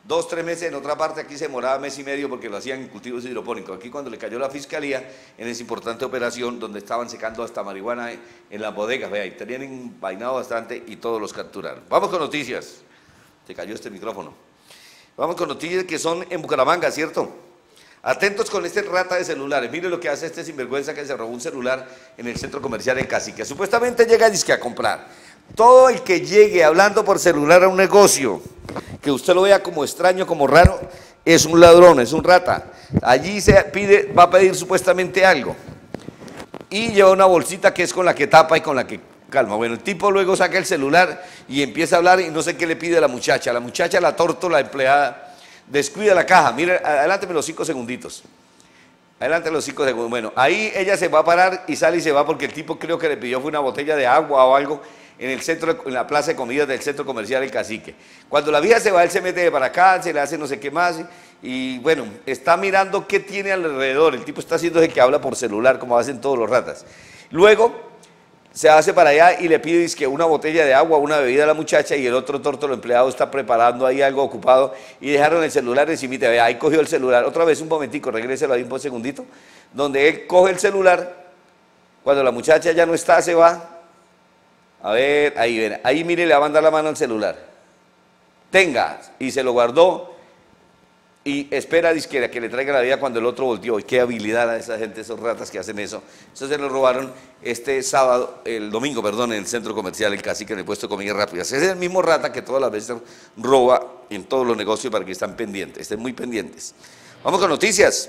dos, tres meses en otra parte, aquí se demoraba mes y medio porque lo hacían en cultivos hidropónicos. Aquí cuando le cayó la fiscalía en esa importante operación donde estaban secando hasta marihuana en las bodegas, vea, y tenían envainado bastante y todos los capturaron. Vamos con noticias. Se cayó este micrófono. Vamos con noticias que son en Bucaramanga, ¿cierto? Atentos con este rata de celulares. Mire lo que hace este sinvergüenza que se robó un celular en el centro comercial en Cacique. Supuestamente llega disque a comprar. Todo el que llegue hablando por celular a un negocio, que usted lo vea como extraño, como raro, es un ladrón, es un rata. Allí se pide, va a pedir supuestamente algo. Y lleva una bolsita que es con la que tapa y con la que calma. Bueno, el tipo luego saca el celular y empieza a hablar y no sé qué le pide a la muchacha. La muchacha, la torto, la empleada, descuida la caja. Mire, adelánteme los cinco segunditos. Adelante los cinco segundos. Bueno, ahí ella se va a parar y sale y se va porque el tipo creo que le pidió fue una botella de agua o algo en el centro, en la plaza de comidas del centro comercial El Cacique. Cuando la vieja se va, él se mete para acá, se le hace no sé qué más y bueno, está mirando qué tiene alrededor. El tipo está haciendo el que habla por celular como hacen todos los ratas. Luego se hace para allá y le pide dizque, una botella de agua, una bebida a la muchacha y el otro torto, el empleado, está preparando ahí algo ocupado y dejaron el celular encimita. Ahí cogió el celular. Otra vez un momentico, regréselo ahí un segundito, donde él coge el celular, cuando la muchacha ya no está, se va. A ver, ahí ven, ahí mire, le va a mandar la mano al celular. Tenga, y se lo guardó y espera dizque, que le traiga la vida cuando el otro volteó. Y qué habilidad a esa gente, esos ratas que hacen eso. Eso se lo robaron este sábado, el domingo, perdón, en el centro comercial El Cacique, en el puesto de comidas rápidas. Ese es el mismo rata que todas las veces roba en todos los negocios para que estén pendientes, estén muy pendientes. Vamos con noticias.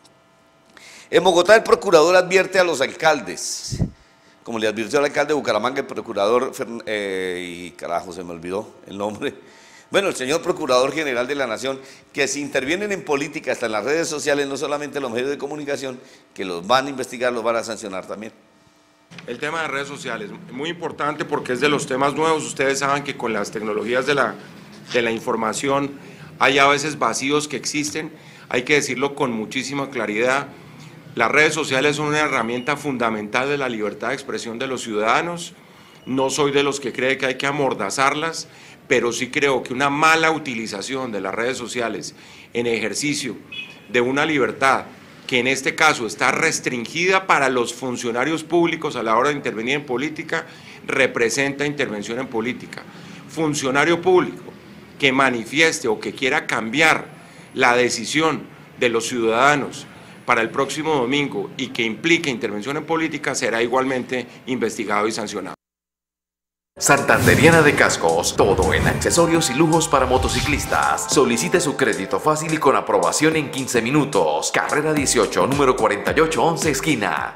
En Bogotá el procurador advierte a los alcaldes, como le advirtió al alcalde de Bucaramanga, el procurador, eh, y carajo, se me olvidó el nombre, bueno, el señor Procurador General de la Nación, que si intervienen en política, hasta en las redes sociales, no solamente los medios de comunicación, que los van a investigar, los van a sancionar también. El tema de redes sociales, muy importante porque es de los temas nuevos. Ustedes saben que con las tecnologías de la, de la información hay a veces vacíos que existen, hay que decirlo con muchísima claridad. Las redes sociales son una herramienta fundamental de la libertad de expresión de los ciudadanos. No soy de los que cree que hay que amordazarlas, pero sí creo que una mala utilización de las redes sociales en ejercicio de una libertad que en este caso está restringida para los funcionarios públicos a la hora de intervenir en política, representa intervención en política. Funcionario público que manifieste o que quiera cambiar la decisión de los ciudadanos para el próximo domingo y que implique intervención en política será igualmente investigado y sancionado. Santanderiana de Cascos, todo en accesorios y lujos para motociclistas. Solicite su crédito fácil y con aprobación en quince minutos. Carrera dieciocho, número cuarenta y ocho once, esquina.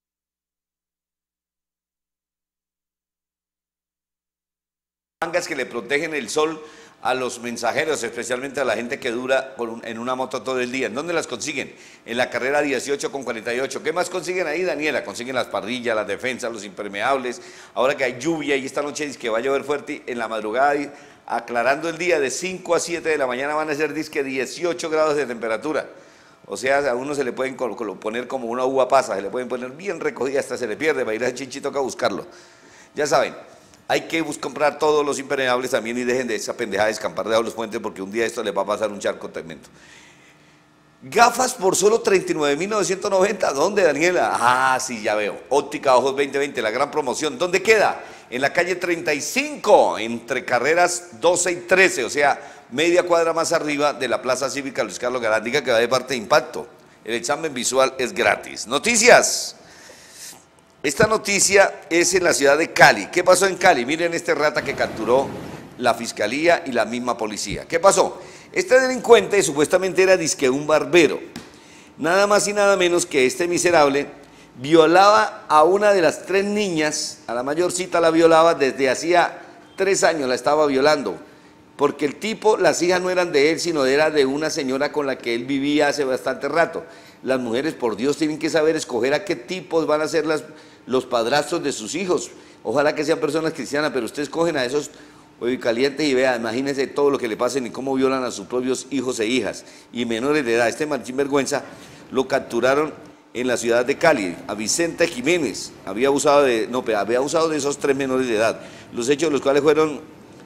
Mangas que le protegen el sol a los mensajeros, especialmente a la gente que dura por un, en una moto todo el día. ¿En dónde las consiguen? En la carrera dieciocho con cuarenta y ocho. ¿Qué más consiguen ahí, Daniela? Consiguen las parrillas, las defensas, los impermeables. Ahora que hay lluvia y esta noche dice que va a llover fuerte, en la madrugada, aclarando el día de cinco a siete de la mañana van a ser disque dieciocho grados de temperatura. O sea, a uno se le pueden poner como una uva pasa, se le pueden poner bien recogida, hasta se le pierde, va a ir a Chinchito toca buscarlo. Ya saben. Hay que comprar todos los impermeables también y dejen de esa pendejada de escampar debajo de los puentes porque un día esto les va a pasar un charco tremendo. Gafas por solo treinta y nueve mil novecientos noventa. ¿Dónde, Daniela? Ah, sí, ya veo. Óptica Ojos veinte veinte, la gran promoción. ¿Dónde queda? En la calle treinta y cinco, entre carreras doce y trece, o sea, media cuadra más arriba de la Plaza Cívica Luis Carlos Garándiga, que va de parte de Impacto. El examen visual es gratis. Noticias. Esta noticia es en la ciudad de Cali. ¿Qué pasó en Cali? Miren este rata que capturó la fiscalía y la misma policía. ¿Qué pasó? Este delincuente supuestamente era disque un barbero. Nada más y nada menos que este miserable violaba a una de las tres niñas, a la mayorcita la violaba desde hacía tres años, la estaba violando. Porque el tipo, las hijas no eran de él, sino era de una señora con la que él vivía hace bastante rato. Las mujeres, por Dios, tienen que saber escoger a qué tipos van a ser las... los padrastros de sus hijos, ojalá que sean personas cristianas, pero ustedes cogen a esos calientes y vean, imagínense todo lo que le pasen y cómo violan a sus propios hijos e hijas y menores de edad. Este Martín Vergüenza lo capturaron en la ciudad de Cali, a Vicente Jiménez, había abusado de, no, había abusado de esos tres menores de edad, los hechos de los cuales fueron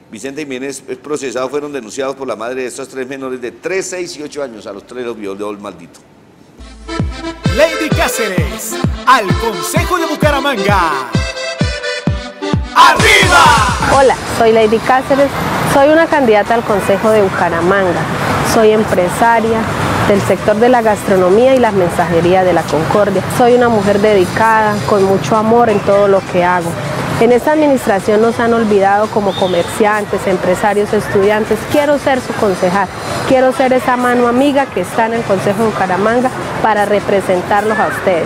Vicente Jiménez es procesado, fueron denunciados por la madre de estos tres menores de tres, seis y ocho años. A los tres los violó el maldito. Lady Cáceres, al Consejo de Bucaramanga. ¡Arriba! Hola, soy Lady Cáceres, soy una candidata al Consejo de Bucaramanga. Soy empresaria del sector de la gastronomía y la mensajería de la Concordia. Soy una mujer dedicada, con mucho amor en todo lo que hago. En esta administración nos han olvidado como comerciantes, empresarios, estudiantes. Quiero ser su concejal, quiero ser esa mano amiga que está en el Consejo de Bucaramanga para representarlos a ustedes.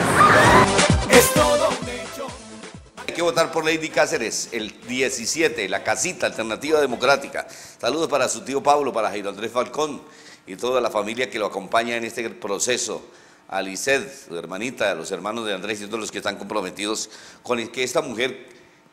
Hay que votar por Lady Cáceres el diecisiete, la casita Alternativa Democrática. Saludos para su tío Pablo, para Jairo Andrés Falcón y toda la familia que lo acompaña en este proceso. A Lisset, su hermanita, a los hermanos de Andrés y todos los que están comprometidos con que esta mujer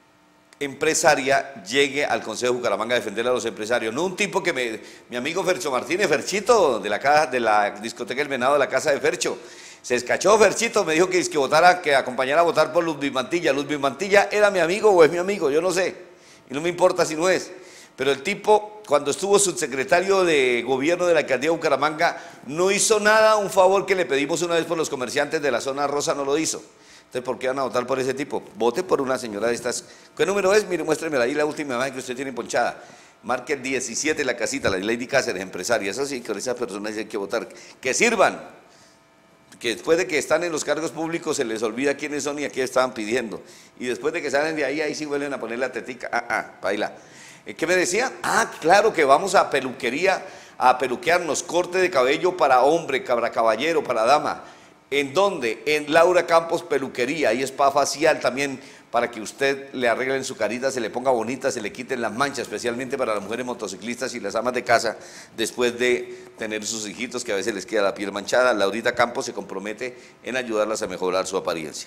empresaria llegue al Consejo de Bucaramanga a defender a los empresarios. No un tipo que me, mi amigo Fercho Martínez, Ferchito, de la, casa, de la discoteca El Venado, de la casa de Fercho, se escachó Ferchito, me dijo que, que votara, que acompañara a votar por Ludwig Mantilla. Ludwig Mantilla era mi amigo o es mi amigo, yo no sé, y no me importa si no es. Pero el tipo, cuando estuvo subsecretario de gobierno de la alcaldía de Bucaramanga, no hizo nada, un favor que le pedimos una vez por los comerciantes de la zona rosa, no lo hizo. Entonces, ¿por qué van a votar por ese tipo? Vote por una señora de estas. ¿Qué número es? Mire, muéstremela ahí la última imagen que usted tiene ponchada. Marque el diecisiete, la casita, la Lady Cáceres, empresaria. Eso sí, con esas personas hay que votar. Que sirvan. Que después de que están en los cargos públicos se les olvida quiénes son y a qué estaban pidiendo. Y después de que salen de ahí, ahí sí vuelven a poner la tetica. Ah, ah, baila. ¿Qué me decía? Ah, claro que vamos a peluquería, a peluquearnos, corte de cabello para hombre, para caballero, para dama. ¿En dónde? En Laura Campos Peluquería y spa facial también para que usted le arreglen su carita, se le ponga bonita, se le quiten las manchas, especialmente para las mujeres motociclistas y las amas de casa, después de tener sus hijitos que a veces les queda la piel manchada. Laurita Campos se compromete en ayudarlas a mejorar su apariencia.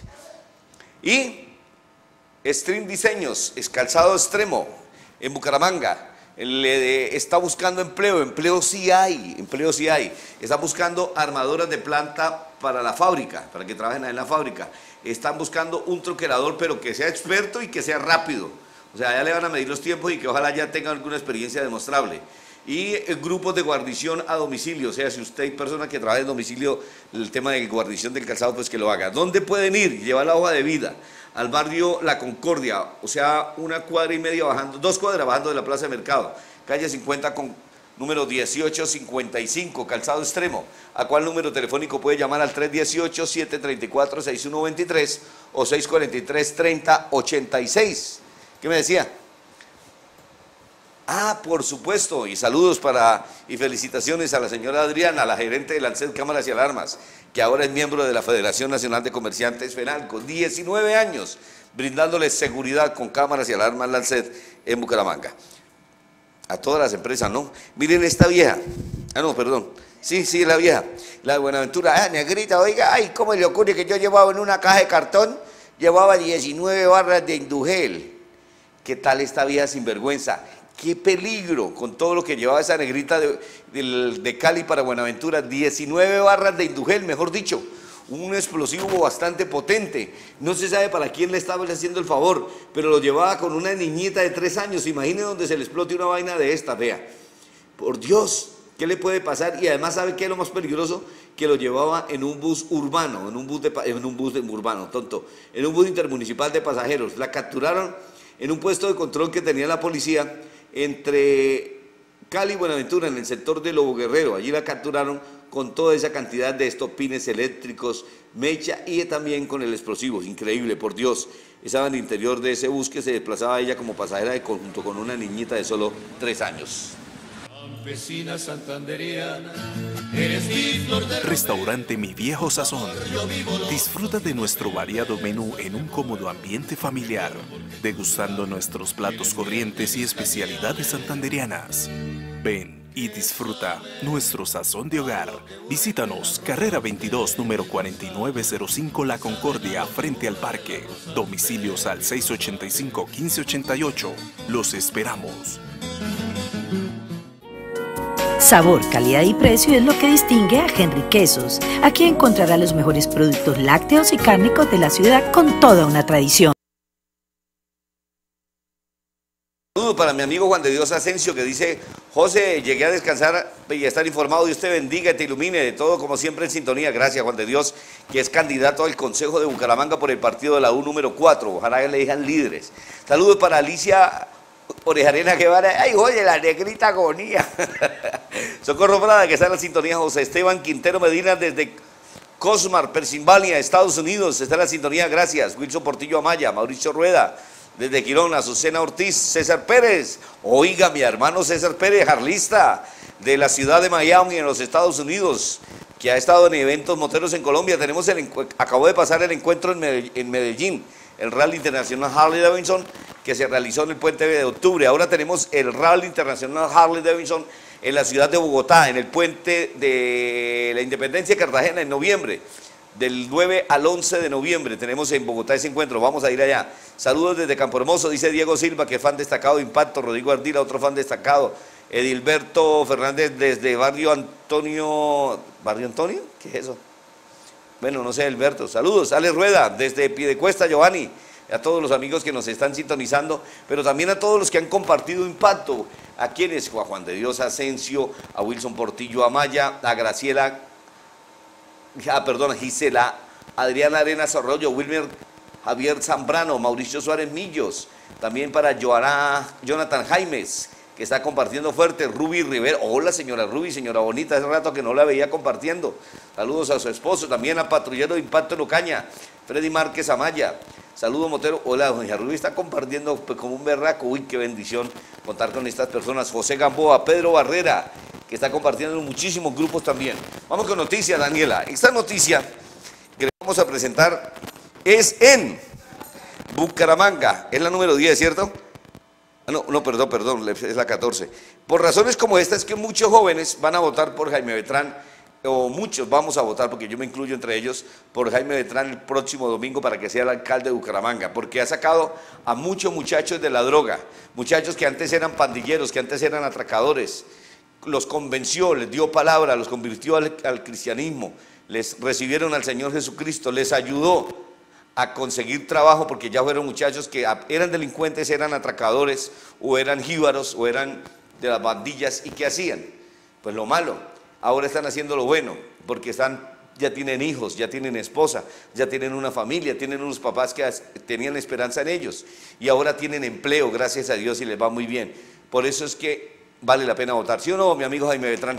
Y Stream Diseños, es calzado extremo en Bucaramanga. Le está buscando empleo, empleo sí hay, empleo sí hay. Está buscando armadoras de planta para la fábrica, para que trabajen en la fábrica. Están buscando un troquerador, pero que sea experto y que sea rápido. O sea, ya le van a medir los tiempos y que ojalá ya tenga alguna experiencia demostrable. Y eh, grupos de guarnición a domicilio, o sea, si usted hay personas que trabajan en domicilio, el tema de guarnición del calzado, pues que lo haga. ¿Dónde pueden ir? Llevar la hoja de vida al barrio La Concordia, o sea, una cuadra y media bajando, dos cuadras bajando de la Plaza de Mercado, calle cincuenta con número dieciocho cincuenta y cinco, calzado extremo. ¿A cuál número telefónico puede llamar? Al tres dieciocho, siete treinta y cuatro, sesenta y uno veintitrés o seis cuarenta y tres, treinta ochenta y seis. ¿Qué me decía? Ah, por supuesto, y saludos para y felicitaciones a la señora Adriana, la gerente de Lancet Cámaras y Alarmas, que ahora es miembro de la Federación Nacional de Comerciantes FENALCO, diecinueve años, brindándoles seguridad con cámaras y alarmas Lancet en Bucaramanga. A todas las empresas, ¿no? Miren esta vieja, ah no, perdón, sí, sí, la vieja, la de Buenaventura, ah, negrita, oiga, ay, ¿cómo le ocurre que yo llevaba en una caja de cartón, llevaba diecinueve barras de Indugel? ¿Qué tal esta vieja sinvergüenza? ¡Qué peligro! Con todo lo que llevaba esa negrita de, de, de Cali para Buenaventura, diecinueve barras de Indugel, mejor dicho, un explosivo bastante potente. No se sabe para quién le estaba haciendo el favor, pero lo llevaba con una niñita de tres años. Imagine donde se le explote una vaina de esta, vea. Por Dios, ¿qué le puede pasar? Y además, ¿sabe qué es lo más peligroso? Que lo llevaba en un bus urbano, en un bus, de, en un bus de, urbano, tonto, en un bus intermunicipal de pasajeros. La capturaron en un puesto de control que tenía la policía entre Cali y Buenaventura, en el sector de Lobo Guerrero. Allí la capturaron con toda esa cantidad de estopines eléctricos, mecha y también con el explosivo. Increíble, por Dios. Estaba en el interior de ese bus que se desplazaba ella como pasajera de conjunto con una niñita de solo tres años. Campesina santanderiana, eres mi flor de Restaurante Mi Viejo Sazón. Disfruta de nuestro variado menú en un cómodo ambiente familiar, degustando nuestros platos corrientes y especialidades santanderianas. Ven y disfruta nuestro sazón de hogar. Visítanos, carrera veintidós, número cuarenta y nueve cero cinco, La Concordia, frente al parque. Domicilios al seis ochenta y cinco, quince ochenta y ocho. Los esperamos. Sabor, calidad y precio es lo que distingue a Henry Quesos. Aquí encontrará los mejores productos lácteos y cárnicos de la ciudad con toda una tradición. Saludos para mi amigo Juan de Dios Asensio, que dice: José, llegué a descansar y a estar informado. Dios te bendiga y te ilumine de todo, como siempre en sintonía. Gracias, Juan de Dios, que es candidato al Consejo de Bucaramanga por el partido de la U número cuatro. Ojalá que le digan líderes. Saludos para Alicia Orejarena Guevara. Ay, oye, la negrita agonía. Socorro Prada, que está en la sintonía. José Esteban Quintero Medina desde Cosmar, Pensilvania, Estados Unidos, está en la sintonía. Gracias. Wilson Portillo Amaya, Mauricio Rueda desde Quirón, Azucena Ortiz, César Pérez. Oiga, mi hermano César Pérez, jarlista de la ciudad de Miami en los Estados Unidos, que ha estado en eventos moteros en Colombia. Tenemos el, acabó de pasar el encuentro en Medellín, en Medellín, el Rally Internacional Harley Davidson, que se realizó en el puente de octubre. Ahora tenemos el Rally Internacional Harley Davidson en la ciudad de Bogotá, en el puente de la Independencia de Cartagena, en noviembre. Del nueve al once de noviembre tenemos en Bogotá ese encuentro. Vamos a ir allá. Saludos desde Campo Hermoso, dice Diego Silva, que es fan destacado de Impacto. Rodrigo Ardila, otro fan destacado. Edilberto Fernández desde Barrio Antonio. ¿Barrio Antonio? ¿Qué es eso? Bueno, no sé, Edilberto. Saludos. Ale Rueda desde Piedecuesta, Giovanni. A todos los amigos que nos están sintonizando, pero también a todos los que han compartido Impacto. A quienes, a Juan de Dios Asensio, a Wilson Portillo Amaya, a Graciela, ah, perdón, a Gisela, Adriana Arenas Arroyo, Wilmer Javier Zambrano, Mauricio Suárez Millos, también para Joana, Jonathan Jaimes, que está compartiendo fuerte, Ruby Rivera. Hola, señora Ruby, señora bonita, hace rato que no la veía compartiendo. Saludos a su esposo, también a Patrullero de Impacto en Ocaña, Freddy Márquez Amaya. Saludos, Motero. Hola, doña Ruby está compartiendo pues, como un berraco. Uy, qué bendición contar con estas personas. José Gamboa, Pedro Barrera, que está compartiendo en muchísimos grupos también. Vamos con noticias, Daniela. Esta noticia que le vamos a presentar es en Bucaramanga. Es la número diez, ¿cierto? No, no, perdón, perdón, es la catorce. Por razones como esta es que muchos jóvenes van a votar por Jaime Beltrán, o muchos vamos a votar, porque yo me incluyo entre ellos, por Jaime Beltrán el próximo domingo para que sea el alcalde de Bucaramanga, porque ha sacado a muchos muchachos de la droga, muchachos que antes eran pandilleros, que antes eran atracadores, los convenció, les dio palabra, los convirtió al, al cristianismo, les recibieron al Señor Jesucristo, les ayudó a conseguir trabajo, porque ya fueron muchachos que eran delincuentes, eran atracadores, o eran jíbaros, o eran de las bandillas, ¿y qué hacían? Pues lo malo. Ahora están haciendo lo bueno, porque están, ya tienen hijos, ya tienen esposa, ya tienen una familia, tienen unos papás que tenían esperanza en ellos, y ahora tienen empleo, gracias a Dios, y les va muy bien. Por eso es que vale la pena votar. ¿Sí o no, mi amigo Jaime Beltrán?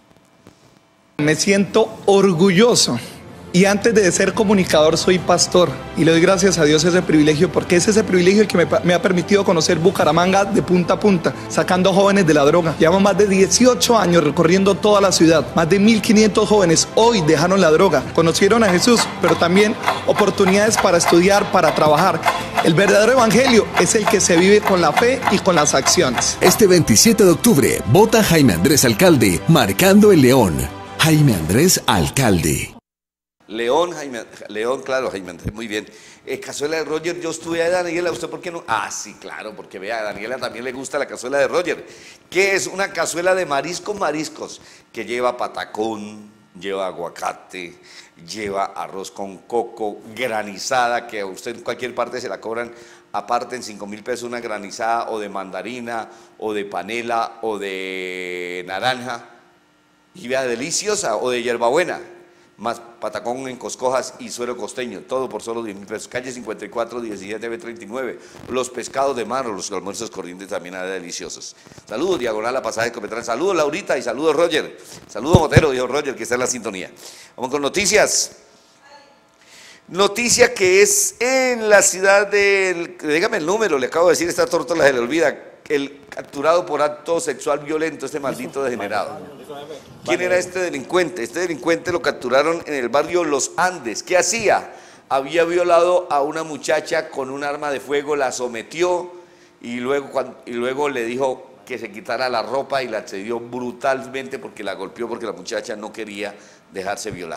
Me siento orgulloso. Y antes de ser comunicador soy pastor y le doy gracias a Dios ese privilegio, porque es ese privilegio el que me, me ha permitido conocer Bucaramanga de punta a punta, sacando jóvenes de la droga. Llevamos más de dieciocho años recorriendo toda la ciudad, más de mil quinientos jóvenes hoy dejaron la droga, conocieron a Jesús, pero también oportunidades para estudiar, para trabajar. El verdadero evangelio es el que se vive con la fe y con las acciones. Este veintisiete de octubre, vota Jaime Andrés Alcalde, marcando el león. Jaime Andrés Alcalde. León, Jaime, León, claro, Jaime Andrés, muy bien. Eh, cazuela de Roger, yo estuve a Daniela, ¿usted por qué no? Ah, sí, claro, porque vea, a Daniela también le gusta la cazuela de Roger, que es una cazuela de mariscos, mariscos, que lleva patacón, lleva aguacate, lleva arroz con coco, granizada, que a usted en cualquier parte se la cobran aparte en cinco mil pesos una granizada, o de mandarina, o de panela, o de naranja, y vea, deliciosa, o de hierbabuena, más patacón en coscojas y suero costeño, todo por solo diez mil pesos. Calle cincuenta y cuatro, diecisiete B treinta y nueve. Los pescados de mar o los almuerzos corrientes también eran deliciosos. Saludos, Diagonal a Pasaje Copetrán. Saludos, Laurita, y saludos, Roger. Saludos, Motero, dijo Roger, que está en la sintonía. Vamos con noticias. Noticia que es en la ciudad del... Dígame el número, le acabo de decir, esta tórtola se le olvida. El capturado por acto sexual violento, este maldito degenerado. ¿Quién era este delincuente? Este delincuente lo capturaron en el barrio Los Andes. ¿Qué hacía? Había violado a una muchacha con un arma de fuego, la sometió y luego, y luego le dijo que se quitara la ropa y la accedió brutalmente porque la golpeó, porque la muchacha no quería dejarse violar.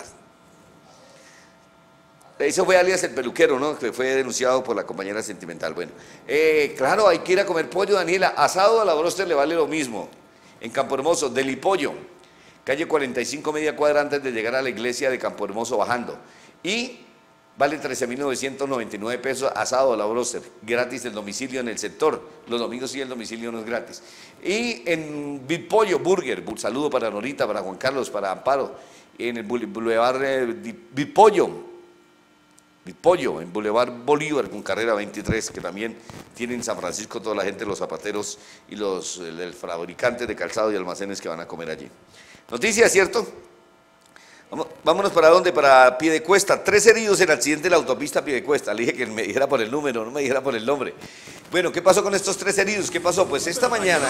Eso fue alias el peluquero, ¿no? Que fue denunciado por la compañera sentimental. Bueno, eh, claro, hay que ir a comer pollo, Daniela. Asado a la broster le vale lo mismo. En Campo Hermoso, Delipollo, calle cuarenta y cinco, media cuadra antes de llegar a la iglesia de Campo Hermoso bajando. Y vale trece mil novecientos noventa y nueve pesos asado a la broster, gratis el domicilio en el sector Los domingos sí el domicilio no es gratis. Y en Bitpollo Burger, un saludo para Norita, para Juan Carlos, para Amparo, en el Boulevard eh, Bitpollo, Bitpollo, en Boulevard Bolívar con carrera veintitrés, que también tienen en San Francisco toda la gente, los zapateros y los el, el fabricantes de calzado y almacenes que van a comer allí. Noticias, ¿cierto? Vamos, vámonos para dónde, para Piedecuesta. Tres heridos en accidente de la autopista Piedecuesta. Le dije que me dijera por el número, no me dijera por el nombre. Bueno, ¿qué pasó con estos tres heridos? ¿Qué pasó? Pues esta mañana...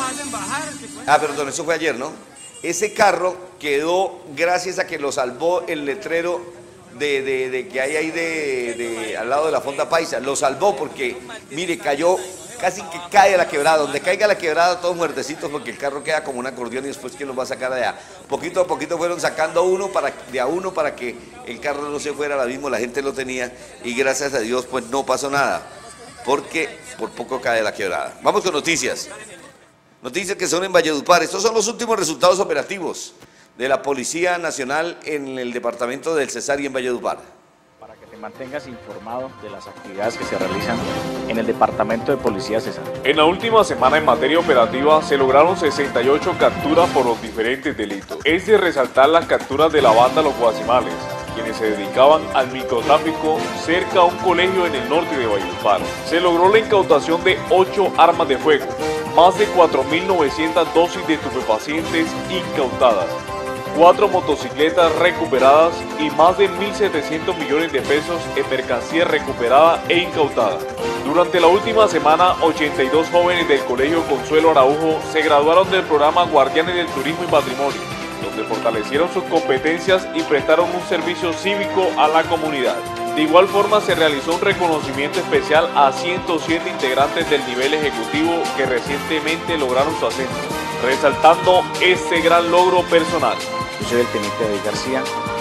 Ah, perdón, eso fue ayer, ¿no? Ese carro quedó gracias a que lo salvó el letrero de, de, de que hay ahí de, de, al lado de la Fonda Paisa. Lo salvó porque, mire, cayó... Casi que cae a la quebrada, donde caiga la quebrada todos muertecitos porque el carro queda como un acordeón y después ¿quién los va a sacar allá? Poquito a poquito fueron sacando uno para, de a uno para que el carro no se fuera al abismo, la gente lo tenía y gracias a Dios pues no pasó nada, porque por poco cae la quebrada. Vamos con noticias, noticias que son en Valledupar. Estos son los últimos resultados operativos de la Policía Nacional en el departamento del Cesar y en Valledupar. Te mantengas informado de las actividades que se realizan en el Departamento de Policía Cesar. En la última semana en materia operativa se lograron sesenta y ocho capturas por los diferentes delitos. Es de resaltar las capturas de la banda Los Guasimales, quienes se dedicaban al microtráfico cerca a un colegio en el norte de Valledupar. Se logró la incautación de ocho armas de fuego, más de cuatro mil novecientas dosis de estupefacientes incautadas, cuatro motocicletas recuperadas y más de mil setecientos millones de pesos en mercancía recuperada e incautada. Durante la última semana, ochenta y dos jóvenes del Colegio Consuelo Araujo se graduaron del programa Guardianes del Turismo y Patrimonio, donde fortalecieron sus competencias y prestaron un servicio cívico a la comunidad. De igual forma, se realizó un reconocimiento especial a ciento siete integrantes del nivel ejecutivo que recientemente lograron su ascenso, resaltando este gran logro personal. Yo soy el teniente David García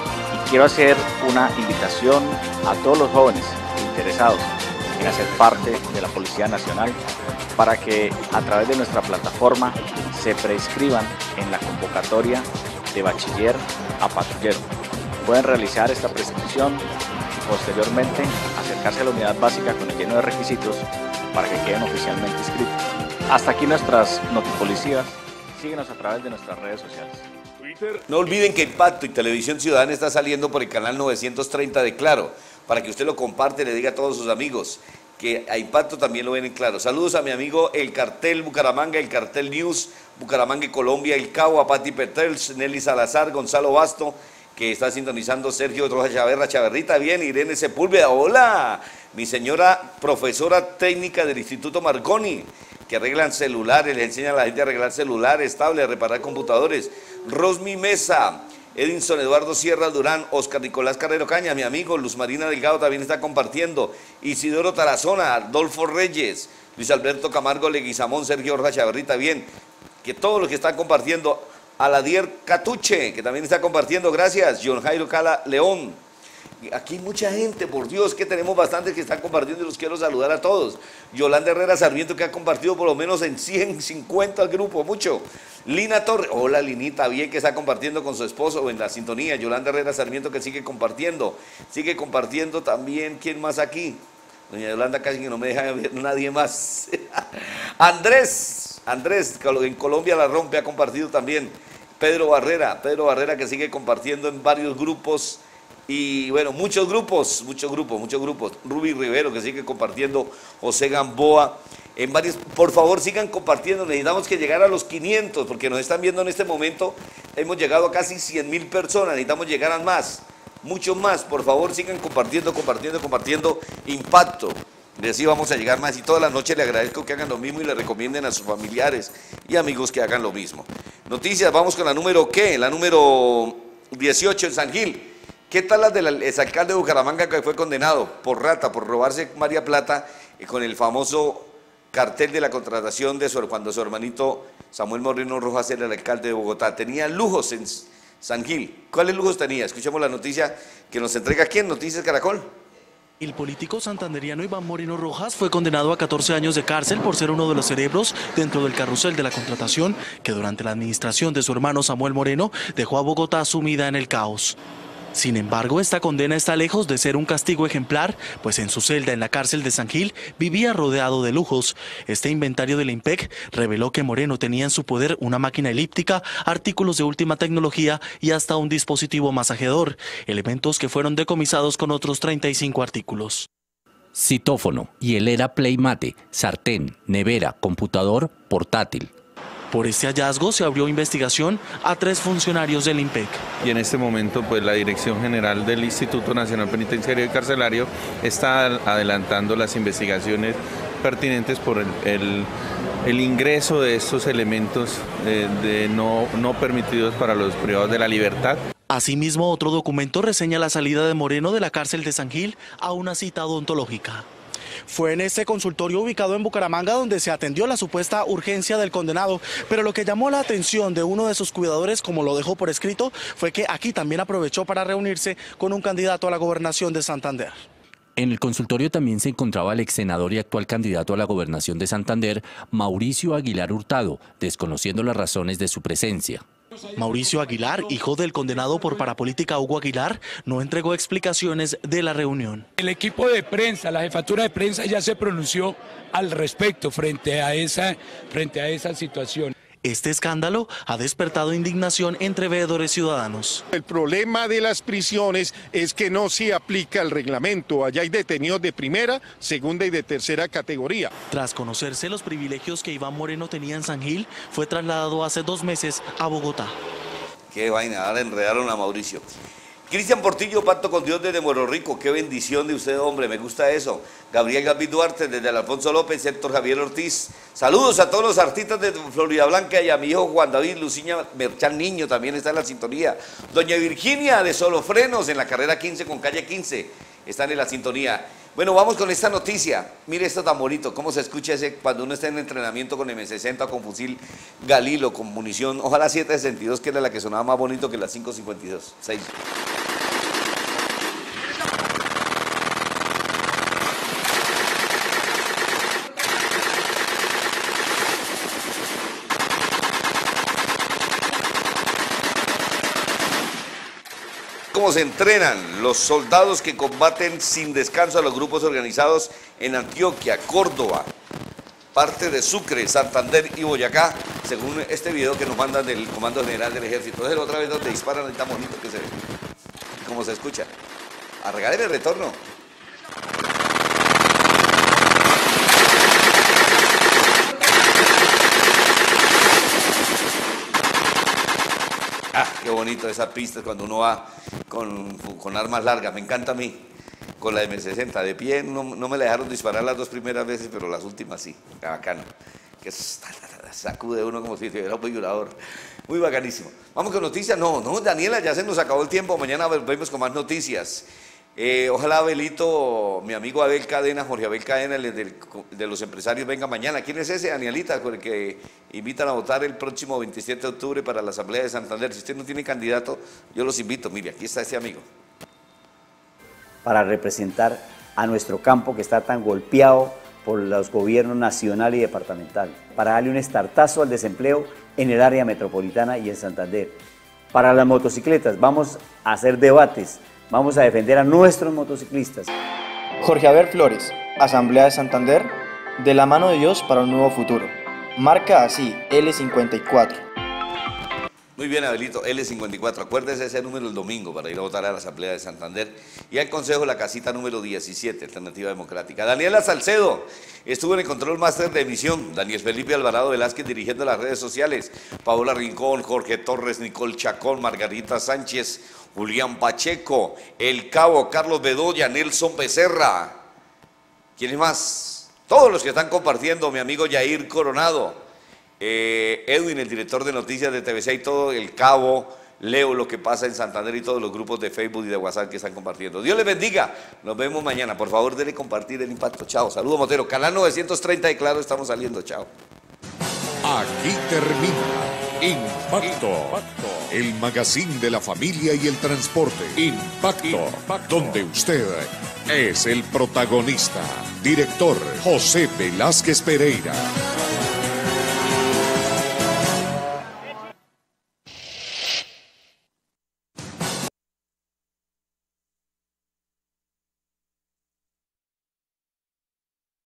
y quiero hacer una invitación a todos los jóvenes interesados en hacer parte de la Policía Nacional para que a través de nuestra plataforma se preinscriban en la convocatoria de bachiller a patrullero. Pueden realizar esta prescripción y posteriormente acercarse a la unidad básica con el lleno de requisitos para que queden oficialmente inscritos. Hasta aquí nuestras notipolicías. Síguenos a través de nuestras redes sociales. No olviden que Impacto y Televisión Ciudadana está saliendo por el canal novecientos treinta de Claro, para que usted lo comparte y le diga a todos sus amigos que a Impacto también lo ven en Claro. Saludos a mi amigo El Cartel Bucaramanga, El Cartel News, Bucaramanga y Colombia, El Cabo, a Pati Peters, Nelly Salazar, Gonzalo Basto, que está sintonizando, Sergio Roja Chaverra, Chaverrita, bien, Irene Sepúlveda, hola, mi señora profesora técnica del Instituto Marconi, que arreglan celulares, les enseñan a la gente a arreglar celulares, tablets, a reparar computadores. Rosmi Mesa, Edinson Eduardo Sierra Durán, Oscar Nicolás Carrero Caña, mi amigo, Luz Marina Delgado también está compartiendo, Isidoro Tarazona, Adolfo Reyes, Luis Alberto Camargo Leguizamón, Sergio Roja Chaverrita, bien, que todos los que están compartiendo, Aladier Catuche, que también está compartiendo, gracias, John Jairo Cala León. Aquí hay mucha gente, por Dios, que tenemos bastantes que están compartiendo y los quiero saludar a todos. Yolanda Herrera Sarmiento, que ha compartido por lo menos en ciento cincuenta al grupo, mucho. Lina Torres, hola Linita, bien, que está compartiendo con su esposo en la sintonía. Yolanda Herrera Sarmiento, que sigue compartiendo. Sigue compartiendo también, ¿quién más aquí? Doña Yolanda casi que no me deja ver nadie más. Andrés, Andrés, en Colombia la rompe, ha compartido también. Pedro Barrera, Pedro Barrera, que sigue compartiendo en varios grupos. Y bueno, muchos grupos, muchos grupos, muchos grupos. Ruby Rivero, que sigue compartiendo, José Gamboa, en varios. Por favor, sigan compartiendo, necesitamos que llegar a los quinientos, porque nos están viendo en este momento, hemos llegado a casi cien mil personas, necesitamos llegar a más, muchos más. Por favor, sigan compartiendo, compartiendo, compartiendo Impacto. Y así vamos a llegar más, y todas las noches le agradezco que hagan lo mismo y le recomienden a sus familiares y amigos que hagan lo mismo. Noticias, vamos con la número, ¿qué? La número dieciocho en San Gil. ¿Qué tal las del exalcalde de Bucaramanga que fue condenado por rata, por robarse María Plata eh, con el famoso cartel de la contratación de su, cuando su hermanito Samuel Moreno Rojas era el alcalde de Bogotá? Tenía lujos en San Gil. ¿Cuáles lujos tenía? Escuchemos la noticia que nos entrega aquí en Noticias Caracol. El político santanderiano Iván Moreno Rojas fue condenado a catorce años de cárcel por ser uno de los cerebros dentro del carrusel de la contratación que durante la administración de su hermano Samuel Moreno dejó a Bogotá sumida en el caos. Sin embargo, esta condena está lejos de ser un castigo ejemplar, pues en su celda en la cárcel de San Gil vivía rodeado de lujos. Este inventario del IMPEC reveló que Moreno tenía en su poder una máquina elíptica, artículos de última tecnología y hasta un dispositivo masajeador, elementos que fueron decomisados con otros treinta y cinco artículos. Citófono, hielera Playmate, sartén, nevera, computador, portátil. Por este hallazgo se abrió investigación a tres funcionarios del IMPEC. Y en este momento, pues la Dirección General del Instituto Nacional Penitenciario y Carcelario está adelantando las investigaciones pertinentes por el, el, el ingreso de estos elementos eh, de no, no permitidos para los privados de la libertad. Asimismo, otro documento reseña la salida de Moreno de la cárcel de San Gil a una cita odontológica. Fue en este consultorio ubicado en Bucaramanga donde se atendió la supuesta urgencia del condenado, pero lo que llamó la atención de uno de sus cuidadores, como lo dejó por escrito, fue que aquí también aprovechó para reunirse con un candidato a la gobernación de Santander. En el consultorio también se encontraba el ex senador y actual candidato a la gobernación de Santander, Mauricio Aguilar Hurtado, desconociendo las razones de su presencia. Mauricio Aguilar, hijo del condenado por parapolítica Hugo Aguilar, no entregó explicaciones de la reunión. El equipo de prensa, la jefatura de prensa ya se pronunció al respecto frente a esa, frente a esa situación. Este escándalo ha despertado indignación entre veedores ciudadanos. El problema de las prisiones es que no se aplica el reglamento. Allá hay detenidos de primera, segunda y de tercera categoría. Tras conocerse los privilegios que Iván Moreno tenía en San Gil, fue trasladado hace dos meses a Bogotá. Qué vaina, ahora enredaron a Mauricio. Cristian Portillo, Pacto con Dios desde Muero Rico, qué bendición de usted, hombre, me gusta eso. Gabriel Gaby Duarte desde el Alfonso López, Héctor Javier Ortiz. Saludos a todos los artistas de Florida Blanca y a mi hijo Juan David Luciña Merchán Niño, también está en la sintonía. Doña Virginia de Solo Frenos en la carrera quince con calle quince, están en la sintonía. Bueno, vamos con esta noticia. Mire esto tan bonito, cómo se escucha ese cuando uno está en entrenamiento con eme sesenta, con fusil Galilo, con munición, ojalá siete sesenta y dos, que era la que sonaba más bonito que la cinco cincuenta y dos. seis. Cómo se entrenan los soldados que combaten sin descanso a los grupos organizados en Antioquia, Córdoba, parte de Sucre, Santander y Boyacá, según este video que nos mandan del Comando General del Ejército. Es la otra vez donde disparan, tan bonito que se ve, como se escucha. A regalar el retorno. Ah, qué bonito esa pista cuando uno va con, con armas largas, me encanta a mí, con la eme sesenta, de pie no, no me la dejaron disparar las dos primeras veces, pero las últimas sí, bacano, que sacude uno como si tuviera un vibrador, muy bacanísimo. Vamos con noticias, no, no, Daniela, ya se nos acabó el tiempo, mañana volvemos con más noticias. Eh, ojalá Abelito, mi amigo Abel Cadena, Jorge Abel Cadena, el de, de los empresarios, venga mañana. ¿Quién es ese, Danielita, con el que invitan a votar el próximo veintisiete de octubre para la Asamblea de Santander? Si usted no tiene candidato, yo los invito. Mire, aquí está ese amigo. Para representar a nuestro campo que está tan golpeado por los gobiernos nacional y departamental. Para darle un estartazo al desempleo en el área metropolitana y en Santander. Para las motocicletas, vamos a hacer debates. Vamos a defender a nuestros motociclistas. Jorge Aver Flores, Asamblea de Santander, de la mano de Dios para un nuevo futuro. Marca así, ele cincuenta y cuatro. Muy bien, Abelito, ele cincuenta y cuatro. Acuérdese ese número el domingo para ir a votar a la Asamblea de Santander. Y al Consejo la casita número diecisiete, Alternativa Democrática. Daniela Salcedo estuvo en el control máster de emisión. Daniel Felipe Alvarado Velázquez dirigiendo las redes sociales. Paola Rincón, Jorge Torres, Nicole Chacón, Margarita Sánchez, Julián Pacheco, El Cabo, Carlos Bedoya, Nelson Becerra. ¿Quiénes más? Todos los que están compartiendo, mi amigo Yair Coronado, eh, Edwin, el director de noticias de T V C y todo, El Cabo, Leo, lo que pasa en Santander y todos los grupos de Facebook y de WhatsApp que están compartiendo. Dios les bendiga, nos vemos mañana. Por favor, denle compartir el impacto. Chao, saludos Motero, canal novecientos treinta y claro, estamos saliendo, chao. Aquí termina Impacto, Impacto, el magazine de la familia y el transporte. Impacto, Impacto, donde usted es el protagonista. Director José Velázquez Pereira.